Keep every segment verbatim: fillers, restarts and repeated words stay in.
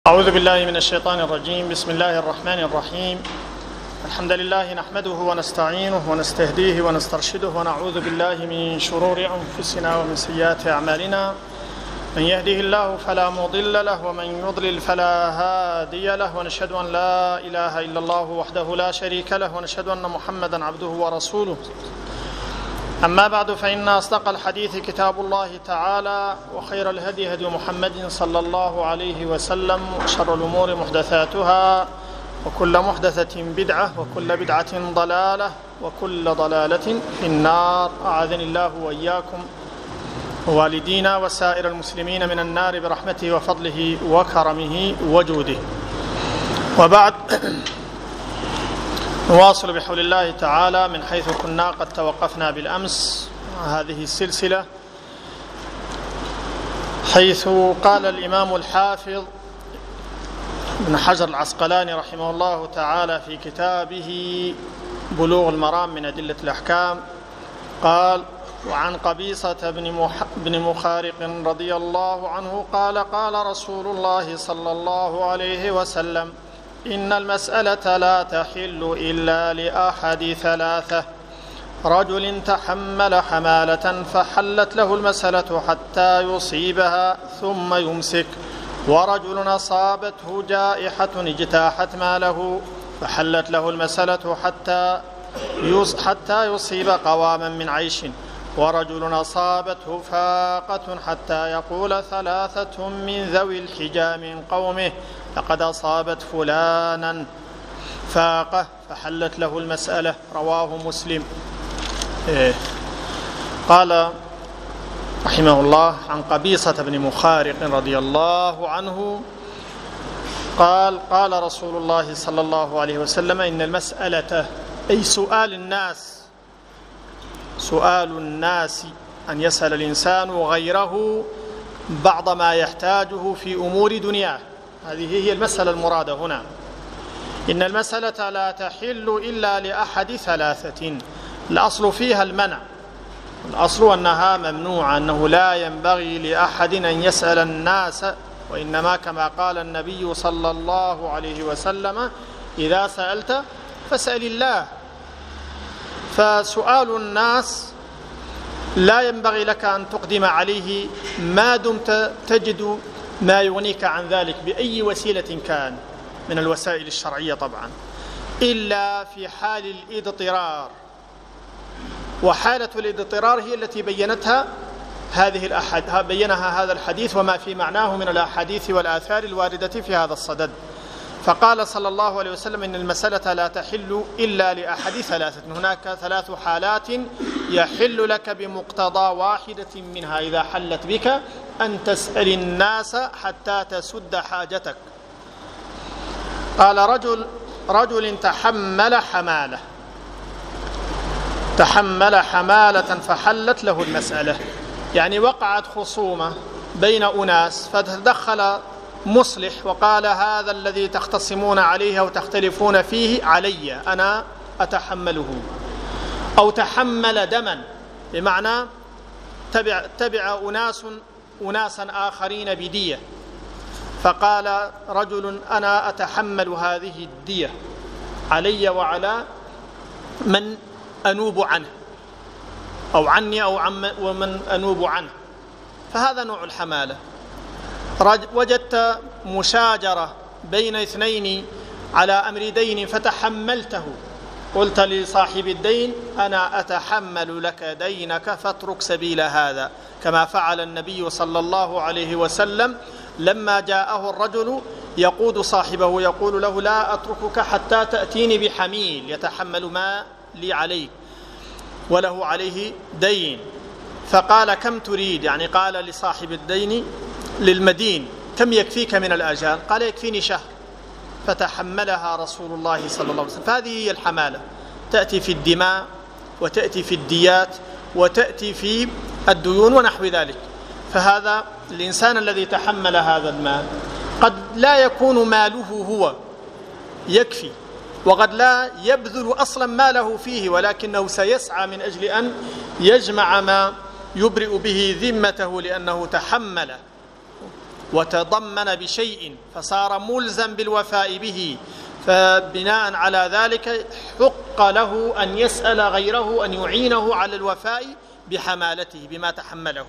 أعوذ بالله من الشيطان الرجيم. بسم الله الرحمن الرحيم. الحمد لله نحمده ونستعينه ونستهديه ونسترشده ونعوذ بالله من شرور أنفسنا ومن سيئات أعمالنا. من يهده الله فلا مضل له ومن يضلل فلا هادي له، ونشهد أن لا إله إلا الله وحده لا شريك له، ونشهد أن محمدا عبده ورسوله. أما بعد، فإن أصدق الحديث كتاب الله تعالى، وخير الهدي هدي محمد صلى الله عليه وسلم، وشر الأمور محدثاتها، وكل محدثة بدعة، وكل بدعة ضلالة، وكل ضلالة في النار. أعاذني الله وإياكم ووالدينا وسائر المسلمين من النار برحمته وفضله وكرمه وجوده. وبعد، نواصل بحول الله تعالى من حيث كنا قد توقفنا بالأمس هذه السلسلة، حيث قال الإمام الحافظ ابن حجر العسقلاني رحمه الله تعالى في كتابه بلوغ المرام من أدلة الأحكام، قال: وعن قبيصة بن مخارق رضي الله عنه قال: قال رسول الله صلى الله عليه وسلم: إن المسألة لا تحل إلا لأحد ثلاثة: رجل تحمل حمالة فحلت له المسألة حتى يصيبها ثم يمسك، ورجل أصابته جائحة اجتاحت ماله فحلت له المسألة حتى حتى يصيب قواما من عيش، ورجل أصابته فاقة حتى يقول ثلاثة من ذوي الحجى من قومه: لقد أصابت فلانا فاقة فحلت له المسألة. رواه مسلم. إيه. قال رحمه الله عن قبيصة بن مخارق رضي الله عنه قال: قال رسول الله صلى الله عليه وسلم: إن المسألة، أي سؤال الناس، سؤال الناس أن يسأل الإنسان غيره بعض ما يحتاجه في أمور دنياه، هذه هي المسألة المرادة هنا. إن المسألة لا تحل إلا لأحد ثلاثة. الأصل فيها المنع، الأصل أنها ممنوعة، أنه لا ينبغي لأحد أن يسأل الناس، وإنما كما قال النبي صلى الله عليه وسلم: إذا سألت فاسأل الله. فسؤال الناس لا ينبغي لك أن تقدم عليه ما دمت تجد ما يغنيك عن ذلك بأي وسيلة كان من الوسائل الشرعية طبعا، إلا في حال الاضطرار. وحالة الاضطرار هي التي بينتها هذه الأحد بينها هذا الحديث وما في معناه من الأحاديث والآثار الواردة في هذا الصدد. فقال صلى الله عليه وسلم: إن المسألة لا تحل إلا لأحد ثلاثة. هناك ثلاث حالات يحل لك بمقتضى واحدة منها إذا حلت بك أن تسأل الناس حتى تسد حاجتك. قال: رجل رجل تحمل حمالة تحمل حمالة فحلت له المسألة، يعني وقعت خصومة بين أناس فتدخل مصلح وقال: هذا الذي تختصمون عليه أو تختلفون فيه علي، أنا أتحمله. أو تحمل دما، بمعنى تبع, تبع أناس أناسا آخرين بدية، فقال رجل: أنا أتحمل هذه الدية علي وعلى من أنوب عنه، أو عني أو عن ومن أنوب عنه. فهذا نوع الحمالة. وجدت مشاجرة بين اثنين على أمر دين فتحملته، قلت لصاحب الدين: أنا أتحمل لك دينك فاترك سبيل هذا، كما فعل النبي صلى الله عليه وسلم لما جاءه الرجل يقود صاحبه يقول له: لا أتركك حتى تأتيني بحميل يتحمل ما لي عليه وله عليه دين. فقال: كم تريد؟ يعني قال لصاحب الدين للمدين: كم يكفيك من الآجال؟ قال: يكفيني شهر. فتحملها رسول الله صلى الله عليه وسلم. فهذه هي الحمالة، تأتي في الدماء، وتأتي في الديات، وتأتي في الديون ونحو ذلك. فهذا الإنسان الذي تحمل هذا المال قد لا يكون ماله هو يكفي، وقد لا يبذل أصلا ماله فيه، ولكنه سيسعى من أجل أن يجمع ما يبرئ به ذمته لأنه تحمل وتضمن بشيء فصار ملزم بالوفاء به، فبناء على ذلك حق له أن يسأل غيره أن يعينه على الوفاء بحمالته بما تحمله.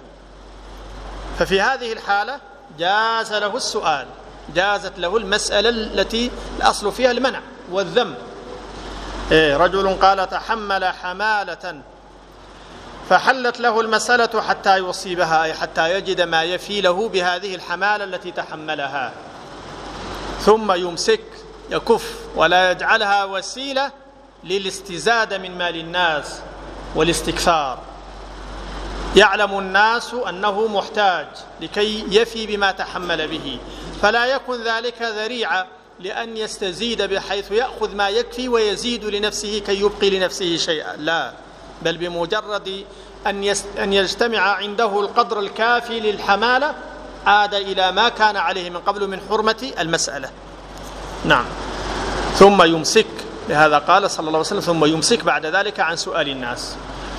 ففي هذه الحالة جاز له السؤال، جازت له المسألة التي الأصل فيها المنع والذم. إيه رجل قال تحمل حمالة فحلت له المسألة حتى يصيبها، أي حتى يجد ما يفي له بهذه الحمالة التي تحملها، ثم يمسك يكف ولا يجعلها وسيلة للاستزادة من مال الناس والاستكثار. يعلم الناس أنه محتاج لكي يفي بما تحمل به، فلا يكن ذلك ذريعة لأن يستزيد بحيث يأخذ ما يكفي ويزيد لنفسه كي يبقي لنفسه شيئا، لا، بل بمجرد أن أن يجتمع عنده القدر الكافي للحمالة عاد إلى ما كان عليه من قبل من حرمة المسألة. نعم. ثم يمسك، لهذا قال صلى الله عليه وسلم ثم يمسك بعد ذلك عن سؤال الناس.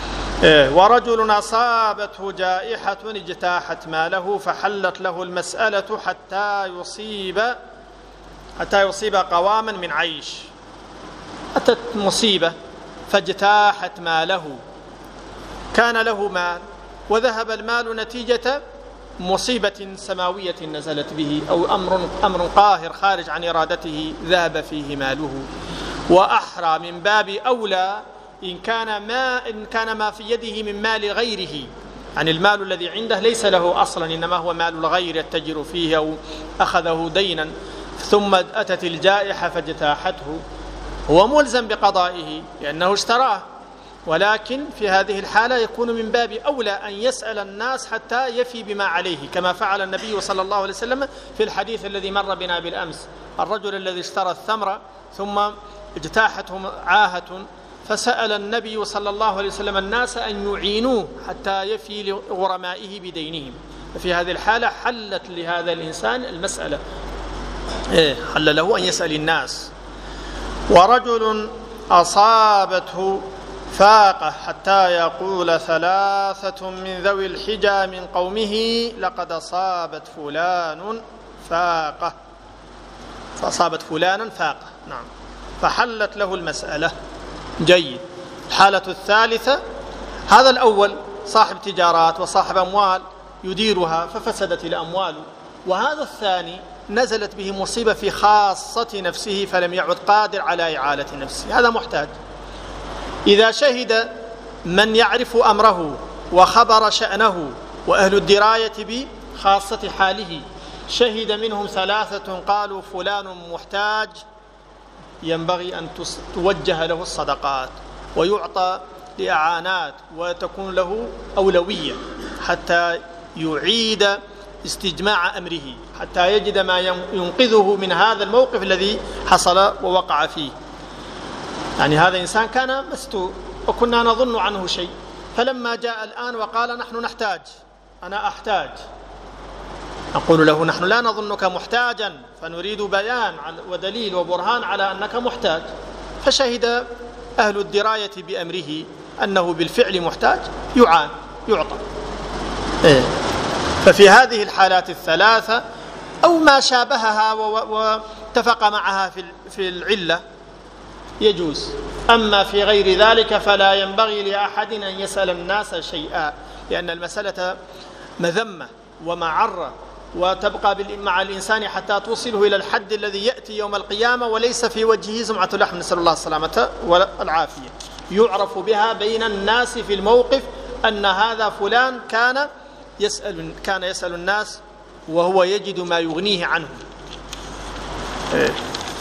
ورجل أصابته جائحة اجتاحت ماله فحلت له المسألة حتى يصيب حتى يصيب قواما من عيش. أتت مصيبة فاجتاحت ماله، كان له مال وذهب المال نتيجة مصيبة سماوية نزلت به أو أمر أمر قاهر خارج عن إرادته ذهب فيه ماله. وأحرى من باب أولى إن كان ما إن كان ما في يده من مال غيره، يعني المال الذي عنده ليس له أصلا، إنما هو مال الغير يتجر فيه أو أخذه دينا، ثم أتت الجائحة فاجتاحته، هو ملزم بقضائه لأنه اشتراه، ولكن في هذه الحالة يكون من باب أولى أن يسأل الناس حتى يفي بما عليه، كما فعل النبي صلى الله عليه وسلم في الحديث الذي مر بنا بالأمس، الرجل الذي اشترى الثمرة ثم اجتاحته عاهة، فسأل النبي صلى الله عليه وسلم الناس أن يعينوه حتى يفي لغرمائه بدينهم. ففي هذه الحالة حلت لهذا الإنسان المسألة، حل له أن يسأل الناس. ورجل أصابته فاقة حتى يقول ثلاثة من ذوي الحجى من قومه لقد أصابت فلان فاقة، فأصابت فلانا فاقة. نعم. فحلت له المسألة. جيد. الحالة الثالثة، هذا الأول صاحب تجارات وصاحب أموال يديرها ففسدت الأموال، وهذا الثاني نزلت به مصيبة في خاصة نفسه فلم يعد قادر على إعالة نفسه، هذا محتاج. إذا شهد من يعرف أمره وخبر شأنه وأهل الدراية بخاصة حاله، شهد منهم ثلاثة قالوا فلان محتاج، ينبغي أن توجه له الصدقات ويعطى لإعانات وتكون له أولوية حتى يعيد استجماع أمره، حتى يجد ما ينقذه من هذا الموقف الذي حصل ووقع فيه. يعني هذا إنسان كان مستور وكنا نظن عنه شيء، فلما جاء الآن وقال نحن نحتاج، أنا أحتاج، نقول له نحن لا نظنك محتاجا، فنريد بيان ودليل وبرهان على أنك محتاج. فشهد أهل الدراية بأمره أنه بالفعل محتاج، يعان يعطى. إيه. ففي هذه الحالات الثلاثة أو ما شابهها واتفق معها في العلة يجوز، أما في غير ذلك فلا ينبغي لأحد أن يسأل الناس شيئا، لأن المسألة مذمة ومعرة وتبقى مع الإنسان حتى توصله إلى الحد الذي يأتي يوم القيامة وليس في وجهه زمعة لحم، نسأل الله السلامة والعافية، يعرف بها بين الناس في الموقف أن هذا فلان كان يسأل كان يسأل الناس وهو يجد ما يغنيه عنه. إيه.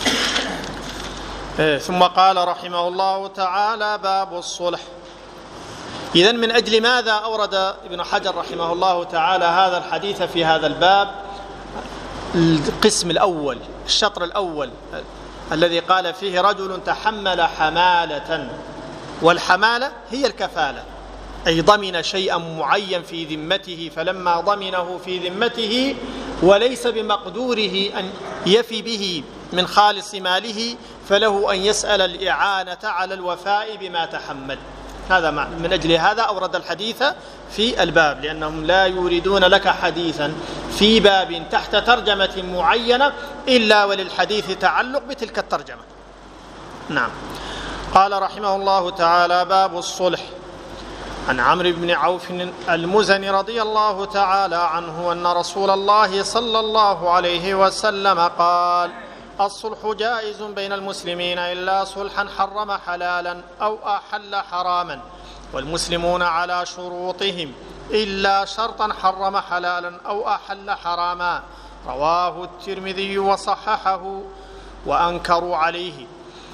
إيه. ثم قال رحمه الله تعالى باب الصلح. إذن من أجل ماذا أورد ابن حجر رحمه الله تعالى هذا الحديث في هذا الباب؟ القسم الأول، الشطر الأول الذي قال فيه رجل تحمل حمالة، والحمالة هي الكفالة، أي ضمن شيئا معين في ذمته، فلما ضمنه في ذمته وليس بمقدوره أن يفي به من خالص ماله فله أن يسأل الإعانة على الوفاء بما تحمل. هذا من أجل هذا أورد الحديث في الباب، لأنهم لا يريدون لك حديثا في باب تحت ترجمة معينة إلا وللحديث تعلق بتلك الترجمة. نعم. قال رحمه الله تعالى: باب الصلح. عن عمرو بن عوف المزني رضي الله تعالى عنه أن رسول الله صلى الله عليه وسلم قال: الصلح جائز بين المسلمين إلا صلحا حرم حلالا أو أحل حراما، والمسلمون على شروطهم إلا شرطا حرم حلالا أو أحل حراما. رواه الترمذي وصححه وأنكروا عليه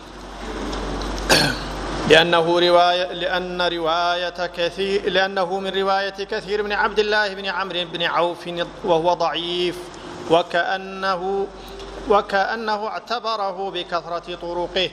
لأنه رواية لأن رواية كثير لأنه من رواية كثير بن عبد الله بن عمرو بن عوف وهو ضعيف، وكأنه وكأنه اعتبره بكثرة طرقه.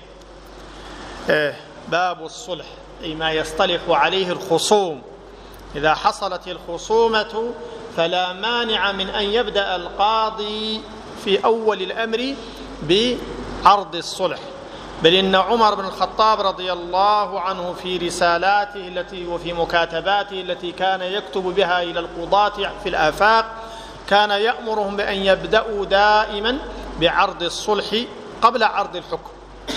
باب الصلح أي ما يصطلح عليه الخصوم. إذا حصلت الخصومة فلا مانع من أن يبدأ القاضي في أول الأمر بعرض الصلح، بل إن عمر بن الخطاب رضي الله عنه في رسالاته التي وفي مكاتباته التي كان يكتب بها إلى القضاة في الآفاق كان يأمرهم بأن يبدأوا دائما بعرض الصلح قبل عرض الحكم.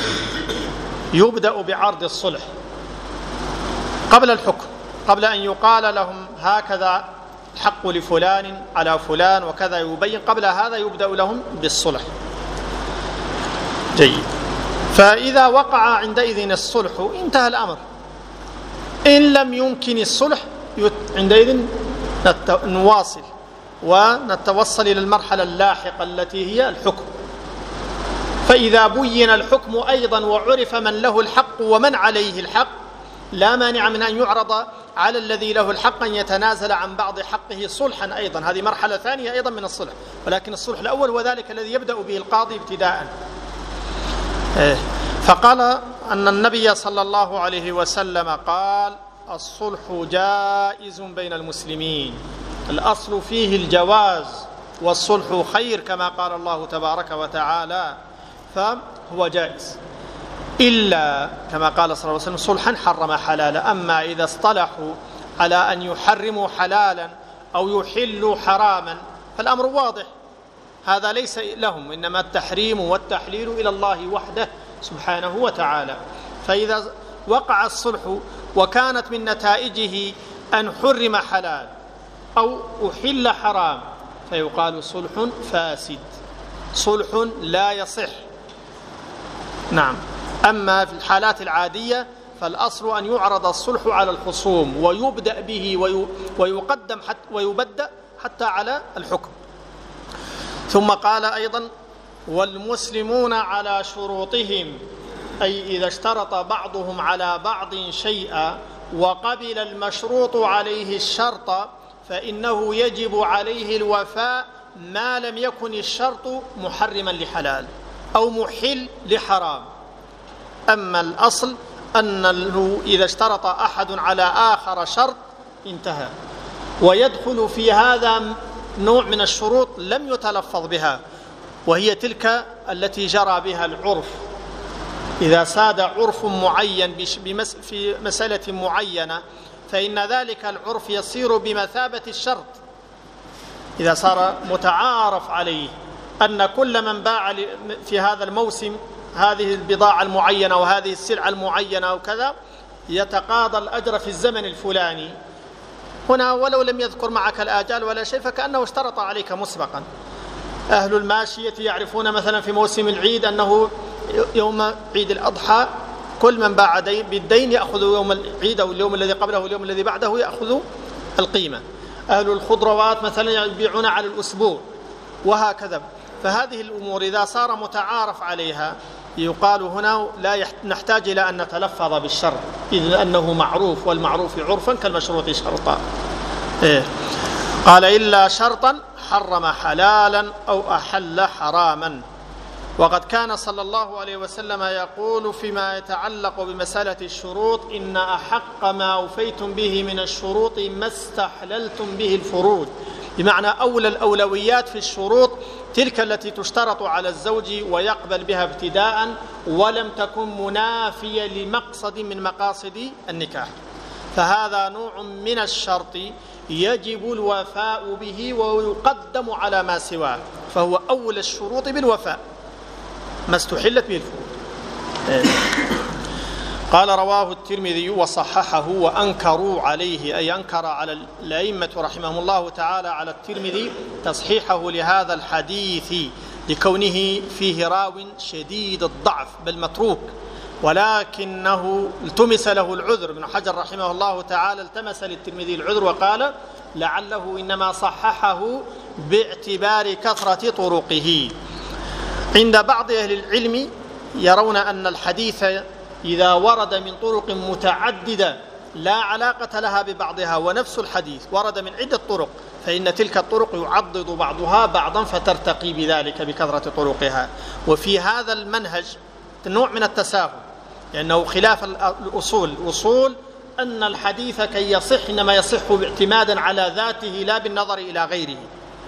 يبدأ بعرض الصلح قبل الحكم، قبل أن يقال لهم هكذا الحق لفلان على فلان وكذا يبين، قبل هذا يبدأ لهم بالصلح. جيد. فإذا وقع عندئذ الصلح انتهى الأمر. إن لم يمكن الصلح عندئذ نواصل ونتوصل إلى المرحلة اللاحقة التي هي الحكم. فإذا بين الحكم أيضا وعرف من له الحق ومن عليه الحق لا مانع من أن يعرض على الذي له الحق أن يتنازل عن بعض حقه صلحا أيضا. هذه مرحلة ثانية أيضا من الصلح، ولكن الصلح الأول وذلك الذي يبدأ به القاضي ابتداء. فقال أن النبي صلى الله عليه وسلم قال: الصلح جائز بين المسلمين. الأصل فيه الجواز، والصلح خير كما قال الله تبارك وتعالى، فهو جائز إلا كما قال صلى الله عليه وسلم صلحا حرم حلالا. أما إذا اصطلحوا على أن يحرموا حلالا أو يحلوا حراما فالأمر واضح، هذا ليس لهم، إنما التحريم والتحليل إلى الله وحده سبحانه وتعالى. فإذا وقع الصلح وكانت من نتائجه أن حرم حلال أو أحل حرام فيقال صلح فاسد، صلح لا يصح. نعم. أما في الحالات العادية فالأصل أن يعرض الصلح على الخصوم ويبدأ به ويقدم حتى ويبدأ حتى على الحكم. ثم قال أيضا: والمسلمون على شروطهم، أي إذا اشترط بعضهم على بعض شيئا وقبل المشروط عليه الشرط فإنه يجب عليه الوفاء ما لم يكن الشرط محرما لحلال أو محل لحرام. أما الأصل أنه إذا اشترط أحد على آخر شرط انتهى. ويدخل في هذا نوع من الشروط لم يتلفظ بها، وهي تلك التي جرى بها العرف. إذا ساد عرف معين في مسألة معينة فإن ذلك العرف يصير بمثابة الشرط. إذا صار متعارف عليه أن كل من باع في هذا الموسم هذه البضاعة المعينة وهذه السلعة المعينة وكذا يتقاضى الأجر في الزمن الفلاني، هنا ولو لم يذكر معك الآجال ولا شيء فكأنه اشترط عليك مسبقا. أهل الماشية يعرفون مثلا في موسم العيد أنه يوم عيد الأضحى كل من باع بالدين يأخذ يوم العيد أو اليوم الذي قبله واليوم الذي بعده يأخذ القيمة. أهل الخضروات مثلا يبيعون على الأسبوع وهكذا. فهذه الأمور إذا صار متعارف عليها يقال هنا لا نحتاج إلى أن نتلفظ بالشرط، إذ أنه معروف، والمعروف عرفا كالمشروط شرطا. إيه. قال: إلا شرطا حرم حلالا أو أحل حراما. وقد كان صلى الله عليه وسلم يقول فيما يتعلق بمسألة الشروط: إن أحق ما أوفيتم به من الشروط ما استحللتم به الفروج، بمعنى أولى الأولويات في الشروط تلك التي تشترط على الزوج ويقبل بها ابتداء ولم تكن منافية لمقصد من مقاصد النكاح. فهذا نوع من الشرط يجب الوفاء به ويقدم على ما سواه، فهو أول الشروط بالوفاء ما استحلت به الفروض. قال رواه الترمذي وصححه وأنكروا عليه، أي أنكر على الأئمة رحمهم الله تعالى على الترمذي تصحيحه لهذا الحديث لكونه فيه راو شديد الضعف بل متروك، ولكنه التمس له العذر. ابن حجر رحمه الله تعالى التمس للترمذي العذر وقال لعله إنما صححه باعتبار كثرة طرقه. عند بعض أهل العلم يرون أن الحديث إذا ورد من طرق متعددة لا علاقة لها ببعضها ونفس الحديث ورد من عدة طرق، فإن تلك الطرق يعضد بعضها بعضا فترتقي بذلك بكثرة طرقها. وفي هذا المنهج نوع من التساهل، لأنه خلاف الأصول. الأصول أن الحديث كي يصح إنما يصح باعتمادا على ذاته لا بالنظر إلى غيره،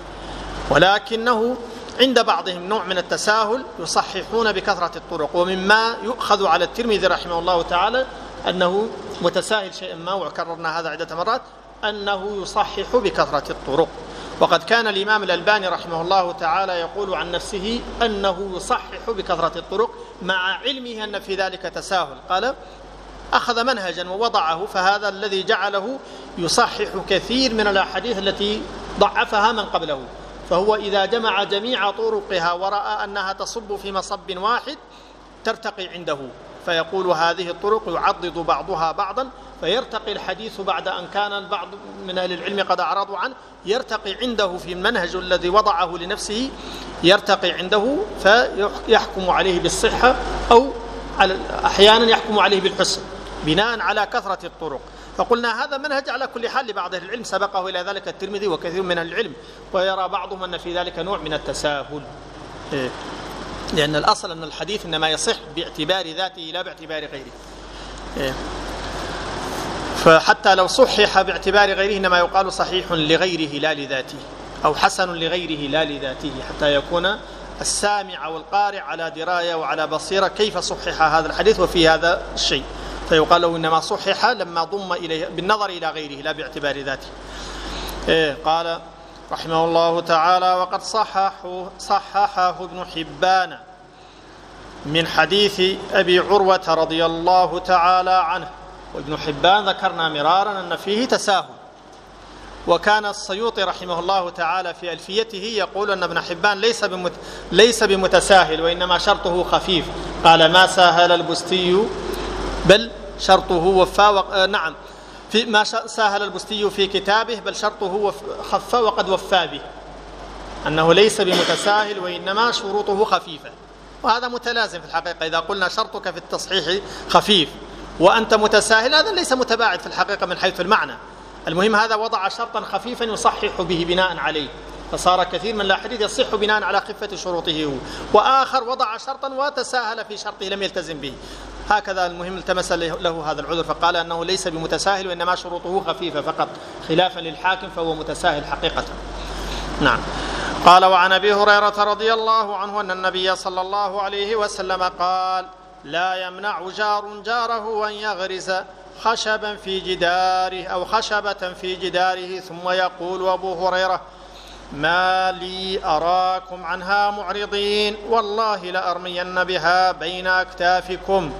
ولكنه عند بعضهم نوع من التساهل يصححون بكثرة الطرق. ومما يؤخذ على الترمذي رحمه الله تعالى أنه متساهل شيئا ما، وكررنا هذا عدة مرات، أنه يصحح بكثرة الطرق. وقد كان الإمام الألباني رحمه الله تعالى يقول عن نفسه أنه يصحح بكثرة الطرق مع علمه أن في ذلك تساهل. قال أخذ منهجا ووضعه، فهذا الذي جعله يصحح كثير من الأحاديث التي ضعفها من قبله. فهو إذا جمع جميع طرقها ورأى أنها تصب في مصب واحد ترتقي عنده، فيقول هذه الطرق يعضد بعضها بعضا، فيرتقي الحديث بعد أن كان البعض من أهل العلم قد أعرضوا عنه، يرتقي عنده في المنهج الذي وضعه لنفسه، يرتقي عنده فيحكم عليه بالصحة أو أحيانا يحكم عليه بالحسن بناء على كثرة الطرق. فقلنا هذا منهج على كل حال لبعض أهل العلم، سبقه إلى ذلك الترمذي وكثير من أهل العلم، ويرى بعضهم أن في ذلك نوع من التساهل، لأن الأصل أن الحديث إنما يصح باعتبار ذاته لا باعتبار غيره. فحتى لو صحح باعتبار غيره إنما يقال صحيح لغيره لا لذاته، أو حسن لغيره لا لذاته، حتى يكون السامع والقارئ على دراية وعلى بصيرة كيف صحح هذا الحديث وفي هذا الشيء، فيقال له إنما صحح لما ضم إليه بالنظر إلى غيره لا باعتبار ذاته. إيه قال رحمه الله تعالى وقد صححه, صححه ابن حبان من حديث أبي عروة رضي الله تعالى عنه. وابن حبان ذكرنا مرارا أن فيه تساهل، وكان السيوطي رحمه الله تعالى في ألفيته يقول أن ابن حبان ليس بمت... ليس بمتساهل وإنما شرطه خفيف. قال ما ساهل البستي بل شرطه وفى و... نعم في ما ساهل البستي في كتابه بل شرطه خفى وقد وفى به، أنه ليس بمتساهل وإنما شروطه خفيفة. وهذا متلازم في الحقيقة، إذا قلنا شرطك في التصحيح خفيف وأنت متساهل هذا ليس متباعد في الحقيقة من حيث المعنى. المهم هذا وضع شرطا خفيفا يصحح به بناء عليه، فصار كثير من الأحاديث يصح بناء على خفة شروطه هو، وآخر وضع شرطا وتساهل في شرطه لم يلتزم به. هكذا المهم التمس له هذا العذر فقال أنه ليس بمتساهل وإنما شروطه خفيفة فقط، خلافا للحاكم فهو متساهل حقيقة. نعم. قال وعن أبي هريرة رضي الله عنه أن النبي صلى الله عليه وسلم قال لا يمنع جار جاره أن يغرز خشبا في جداره أو خشبة في جداره ثم يقول أبو هريرة ما لي أراكم عنها معرضين والله لأرمين بها بين أكتافكم.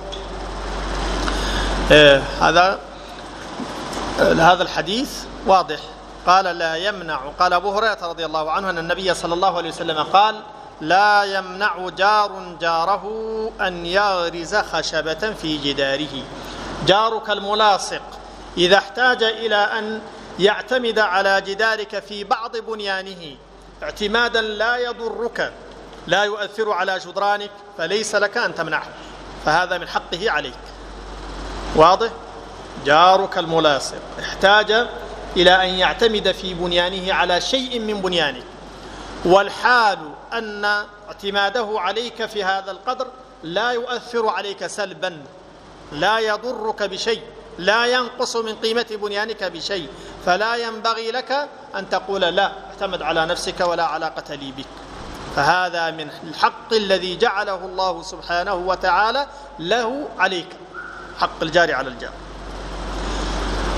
إيه هذا هذا الحديث واضح. قال لا يمنع، قال أبو هريرة رضي الله عنه أن النبي صلى الله عليه وسلم قال لا يمنع جار جاره أن يغرز خشبة في جداره. جارك الملاصق إذا احتاج إلى أن يعتمد على جدارك في بعض بنيانه اعتمادا لا يضرك لا يؤثر على جدرانك فليس لك أن تمنعه، فهذا من حقه عليك. واضح؟ جارك الملاصق احتاج إلى أن يعتمد في بنيانه على شيء من بنيانك، والحال أن اعتماده عليك في هذا القدر لا يؤثر عليك سلبا، لا يضرك بشيء، لا ينقص من قيمة بنيانك بشيء، فلا ينبغي لك أن تقول لا اعتمد على نفسك ولا علاقة لي بك. فهذا من الحق الذي جعله الله سبحانه وتعالى له عليك، حق الجار على الجار.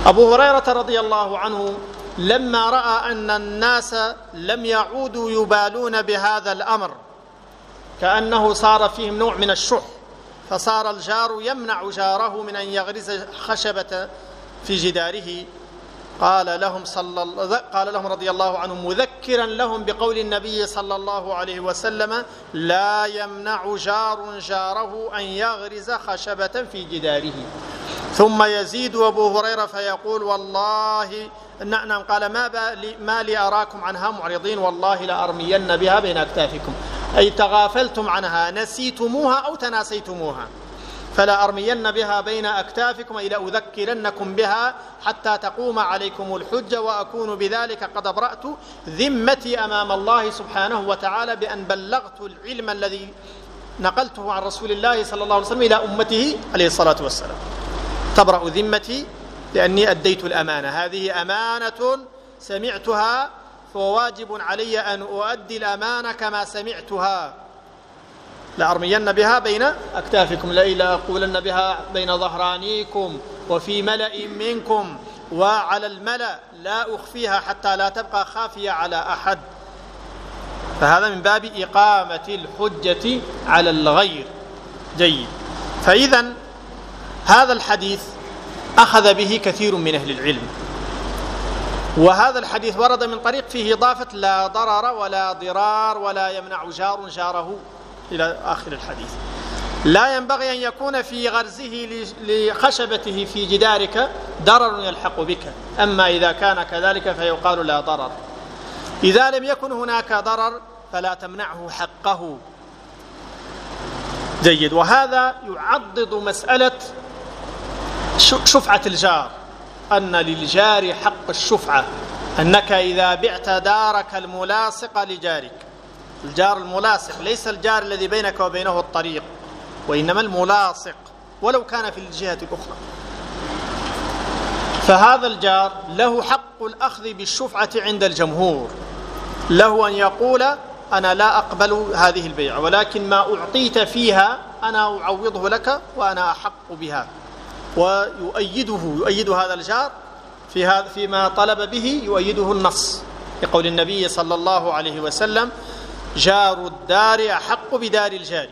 أبو هريرة رضي الله عنه لما رأى أن الناس لم يعودوا يبالون بهذا الأمر، كأنه صار فيهم نوع من الشح، فصار الجار يمنع جاره من أن يغرز خشبة في جداره، قال لهم, صلى قال لهم رضي الله عنه مذكرا لهم بقول النبي صلى الله عليه وسلم: لا يمنع جار جاره أن يغرز خشبة في جداره. ثم يزيد أبو هريرة فيقول: والله نعم، قال ما, ما لي أراكم عنها معرضين، والله لأرمين بها بين أكتافكم، أي تغافلتم عنها، نسيتموها أو تناسيتموها، فلا أرمين بها بين أكتافكم، أي لأذكرنكم بها حتى تقوم عليكم الحجة، وأكون بذلك قد أبرأت ذمتي أمام الله سبحانه وتعالى بأن بلغت العلم الذي نقلته عن رسول الله صلى الله عليه وسلم إلى أمته عليه الصلاة والسلام. تبرأ ذمتي لأني أديت الأمانة، هذه أمانة سمعتها فواجب علي أن أؤدي الأمانة كما سمعتها. لأرمين بها بين أكتافكم، لأقولن بها بين ظهرانيكم وفي ملأ منكم وعلى الملأ، لا أخفيها حتى لا تبقى خافية على أحد. فهذا من باب إقامة الحجة على الغير. جيد. فإذا هذا الحديث أخذ به كثير من أهل العلم، وهذا الحديث ورد من طريق فيه إضافة لا ضرر ولا ضرار ولا يمنع جار جاره إلى آخر الحديث. لا ينبغي أن يكون في غرزه لخشبته في جدارك ضرر يلحق بك، أما إذا كان كذلك فيقال لا ضرر. إذا لم يكن هناك ضرر فلا تمنعه حقه. جيد. وهذا يعضد مسألة شفعة الجار، أن للجار حق الشفعة، أنك إذا بعت دارك الملاصق لجارك، الجار الملاصق ليس الجار الذي بينك وبينه الطريق، وإنما الملاصق ولو كان في الجهة الأخرى، فهذا الجار له حق الأخذ بالشفعة عند الجمهور، له أن يقول أنا لا أقبل هذه البيعة، ولكن ما أعطيت فيها أنا أعوضه لك وأنا أحق بها. ويؤيده يؤيد هذا الجار في هذا فيما طلب به، يؤيده النص لقول النبي صلى الله عليه وسلم: جار الدار أحق بدار الجار،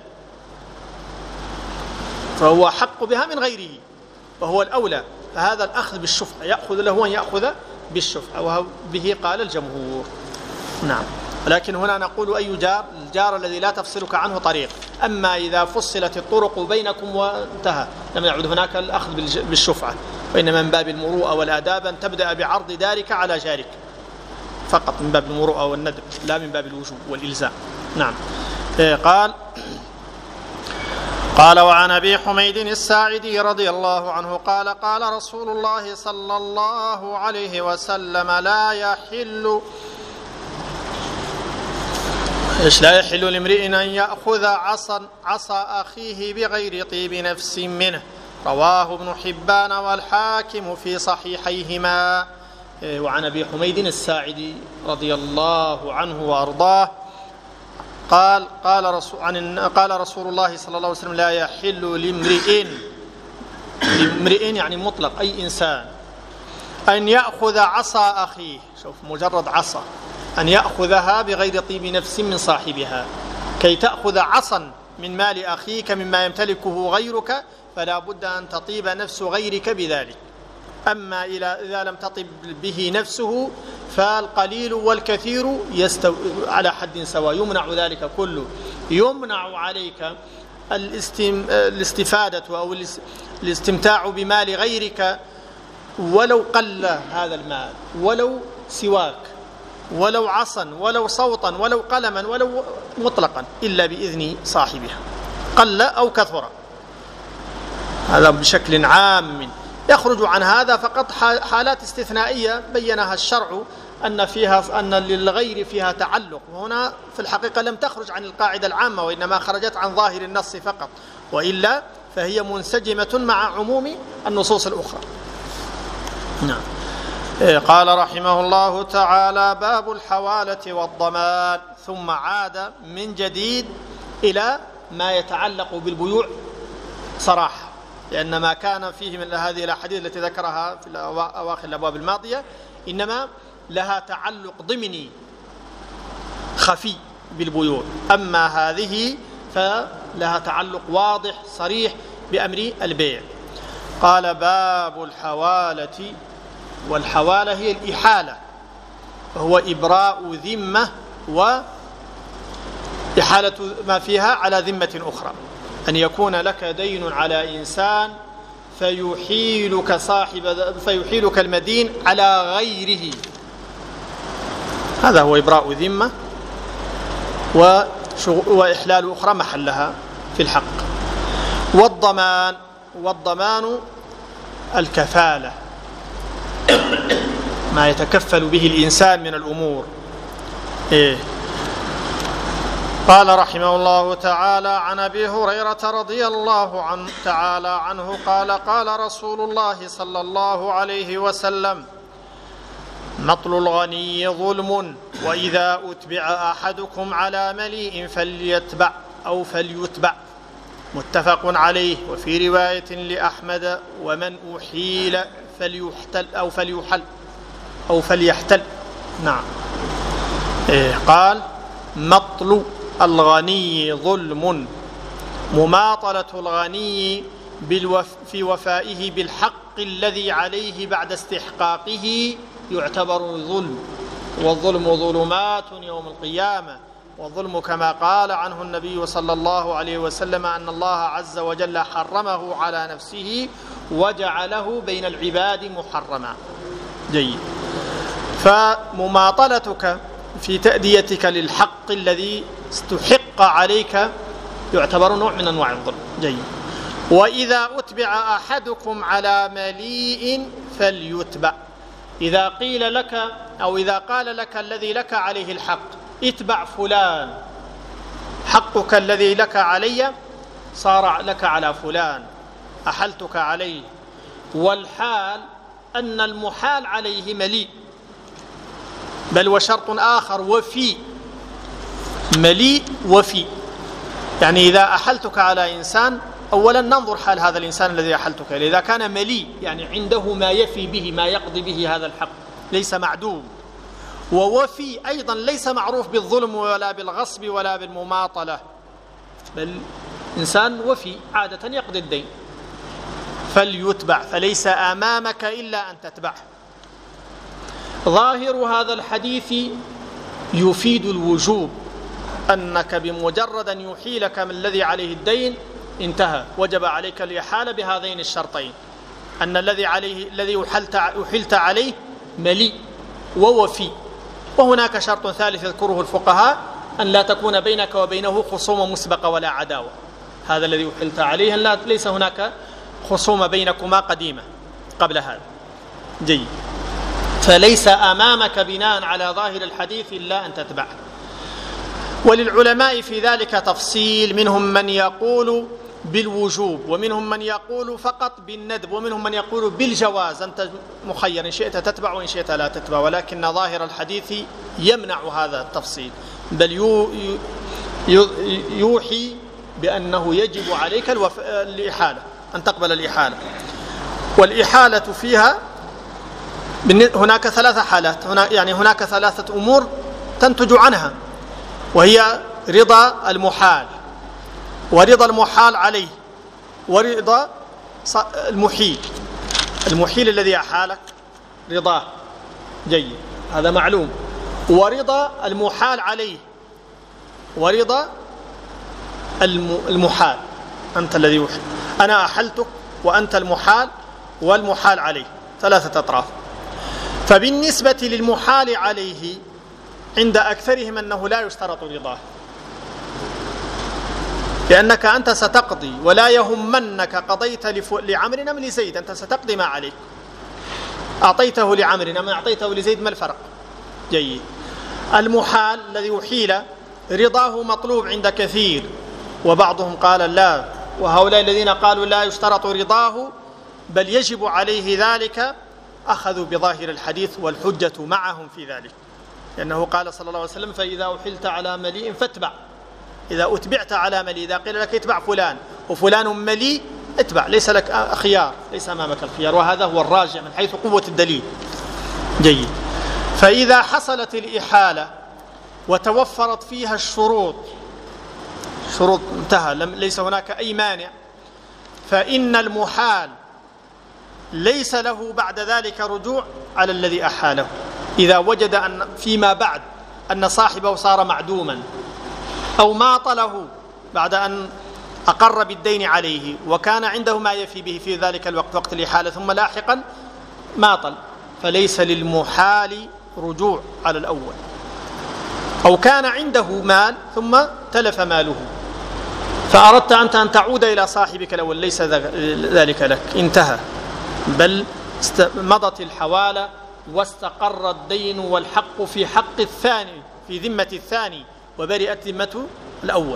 فهو أحق بها من غيره وهو الأولى. فهذا الأخذ بالشفعة يأخذ له أن يأخذ بالشفعة، وبه قال الجمهور. نعم. لكن هنا نقول أي جار؟ الجار الذي لا تفصلك عنه طريق. أما إذا فصلت الطرق بينكم وانتهى لم يعد هناك الأخذ بالشفعة، وإنما من باب المروءة والآداب أن تبدأ بعرض دارك على جارك فقط، من باب المروءة والندب، لا من باب الوجوب والإلزام. نعم. قال قال وعن أبي حميد الساعدي رضي الله عنه قال قال رسول الله صلى الله عليه وسلم: لا يحل إيش لا يحل لامرئ أن يأخذ عصا عصا أخيه بغير طيب نفس منه. رواه ابن حبان والحاكم في صحيحيهما. وعن أبي حميد الساعدي رضي الله عنه وأرضاه قال قال رسول, عن قال رسول الله صلى الله عليه وسلم: لا يحل لامرئ، لامرئ يعني مطلق أي إنسان، أن يأخذ عصا أخيه، شوف مجرد عصا، أن يأخذها بغير طيب نفس من صاحبها. كي تأخذ عصا من مال أخيك مما يمتلكه غيرك فلا بد أن تطيب نفس غيرك بذلك. أما إذا لم تطب به نفسه فالقليل والكثير يستو... على حد سواء، يمنع ذلك كله. يمنع عليك الاستم... الاستفادة أو الاستمتاع بمال غيرك ولو قل هذا المال، ولو سواك، ولو عصا، ولو صوتا، ولو قلما، ولو مطلقا، إلا بإذن صاحبها قل أو كثر. هذا بشكل عام. يخرج عن هذا فقط حالات استثنائية بينها الشرع أن فيها أن للغير فيها تعلق، وهنا في الحقيقة لم تخرج عن القاعدة العامة، وإنما خرجت عن ظاهر النص فقط، وإلا فهي منسجمة مع عموم النصوص الأخرى. نعم. قال رحمه الله تعالى: باب الحوالة والضمان. ثم عاد من جديد إلى ما يتعلق بالبيوع صراحة، لأن ما كان فيه من هذه الأحاديث التي ذكرها في أواخر الأبواب الماضية إنما لها تعلق ضمني خفي بالبيوع، أما هذه فلها تعلق واضح صريح بأمر البيع. قال: باب الحوالة. والحوالة هي الإحالة، وهو إبراء ذمة وإحالة ما فيها على ذمة أخرى، أن يكون لك دين على إنسان فيحيلك صاحب فيحيلك المدين على غيره، هذا هو إبراء ذمة وإحلال أخرى محلها في الحق. والضمان. والضمان الكفالة، ما يتكفل به الإنسان من الأمور. إيه؟ قال رحمه الله تعالى: عن أبي هريرة رضي الله عنه تعالى عنه قال: قال رسول الله صلى الله عليه وسلم: مطل الغني ظلم، وإذا أتبع أحدكم على مليء فليتبع أو فليتبع، متفق عليه. وفي رواية لأحمد: ومن أحيل فليحتل أو فليحل أو فليحتل. نعم. إيه؟ قال: مطل الغني ظلم، مماطلة الغني بالوف في وفائه بالحق الذي عليه بعد استحقاقه يعتبر ظلم، والظلم ظلمات يوم القيامة. والظلم كما قال عنه النبي صلى الله عليه وسلم أن الله عز وجل حرمه على نفسه وجعله بين العباد محرما. جيد. فمماطلتك في تأديتك للحق الذي استحق عليك يعتبر نوع من أنواع الظلم. جيد. وإذا أتبع أحدكم على مليء فليتبع، إذا قيل لك أو إذا قال لك الذي لك عليه الحق: اتبع فلان، حقك الذي لك علي صار لك على فلان، أحلتك عليه. والحال أن المحال عليه مليء، بل وشرط آخر وفي، مليء وفي. يعني إذا أحلتك على إنسان أولا ننظر حال هذا الإنسان الذي أحلتك إليه، إذا كان مليء يعني عنده ما يفي به، ما يقضي به هذا الحق، ليس معدوم. ووفي أيضا ليس معروف بالظلم ولا بالغصب ولا بالمماطلة، بل إنسان وفي عادة يقضي الدين. فليتبع، فليس أمامك إلا أن تتبعه. ظاهر هذا الحديث يفيد الوجوب، أنك بمجرد أن يحيلك من الذي عليه الدين انتهى، وجب عليك الإحالة بهذين الشرطين: أن الذي عليه الذي أحلت عليه مليء ووفي. وهناك شرط ثالث يذكره الفقهاء: أن لا تكون بينك وبينه خصومة مسبقة ولا عداوة. هذا الذي أحلت عليه لا ليس هناك خصومة بينكما قديمة قبل هذا. جيد. فليس أمامك بناء على ظاهر الحديث إلا أن تتبعه. وللعلماء في ذلك تفصيل، منهم من يقول بالوجوب، ومنهم من يقول فقط بالندب، ومنهم من يقول بالجواز، أنت مخير إن شئت تتبع وإن شئت لا تتبع. ولكن ظاهر الحديث يمنع هذا التفصيل، بل يوحي بأنه يجب عليك الوف... الإحالة، أن تقبل الإحالة. والإحالة فيها هناك ثلاثة حالات، هنا يعني هناك ثلاثة أمور تنتج عنها، وهي رضا المحال، ورضا المحال عليه، ورضا المحيل. المحيل الذي أحالك رضاه، جيد، هذا معلوم. ورضا المحال عليه، ورضا المحال، أنت الذي يحيل، أنا أحلتك وأنت المحال والمحال عليه، ثلاثة أطراف. فبالنسبة للمحال عليه عند أكثرهم أنه لا يشترط رضاه، لأنك أنت ستقضي، ولا يهمنك قضيت لعمر أم لزيد، أنت ستقضي ما عليك. أعطيته لعمر أم أعطيته لزيد، ما الفرق؟ جيد. المحال الذي يحيل رضاه مطلوب عند كثير، وبعضهم قال لا، وهؤلاء الذين قالوا لا يشترط رضاه بل يجب عليه ذلك أخذوا بظاهر الحديث، والحجة معهم في ذلك، لأنه قال صلى الله عليه وسلم: فإذا أحلت على مليء فاتبع. إذا أتبعت على مليء، إذا قيل لك اتبع فلان وفلان مليء، اتبع، ليس لك خيار، ليس أمامك الخيار، وهذا هو الراجع من حيث قوة الدليل. جيد. فإذا حصلت الإحالة وتوفرت فيها الشروط، شروط انتهى، ليس هناك أي مانع، فإن المحال ليس له بعد ذلك رجوع على الذي أحاله إذا وجد أن فيما بعد أن صاحبه صار معدوما أو ماطله بعد أن أقر بالدين عليه وكان عنده ما يفي به في ذلك الوقت وقت الإحالة ثم لاحقا ماطل، فليس للمحال رجوع على الأول. أو كان عنده مال ثم تلف ماله فأردت أنت أن تعود إلى صاحبك الأول، ليس ذلك لك، انتهى، بل مضت الحوالة واستقر الدين والحق في حق الثاني، في ذمة الثاني، وبرئت ذمته الأول.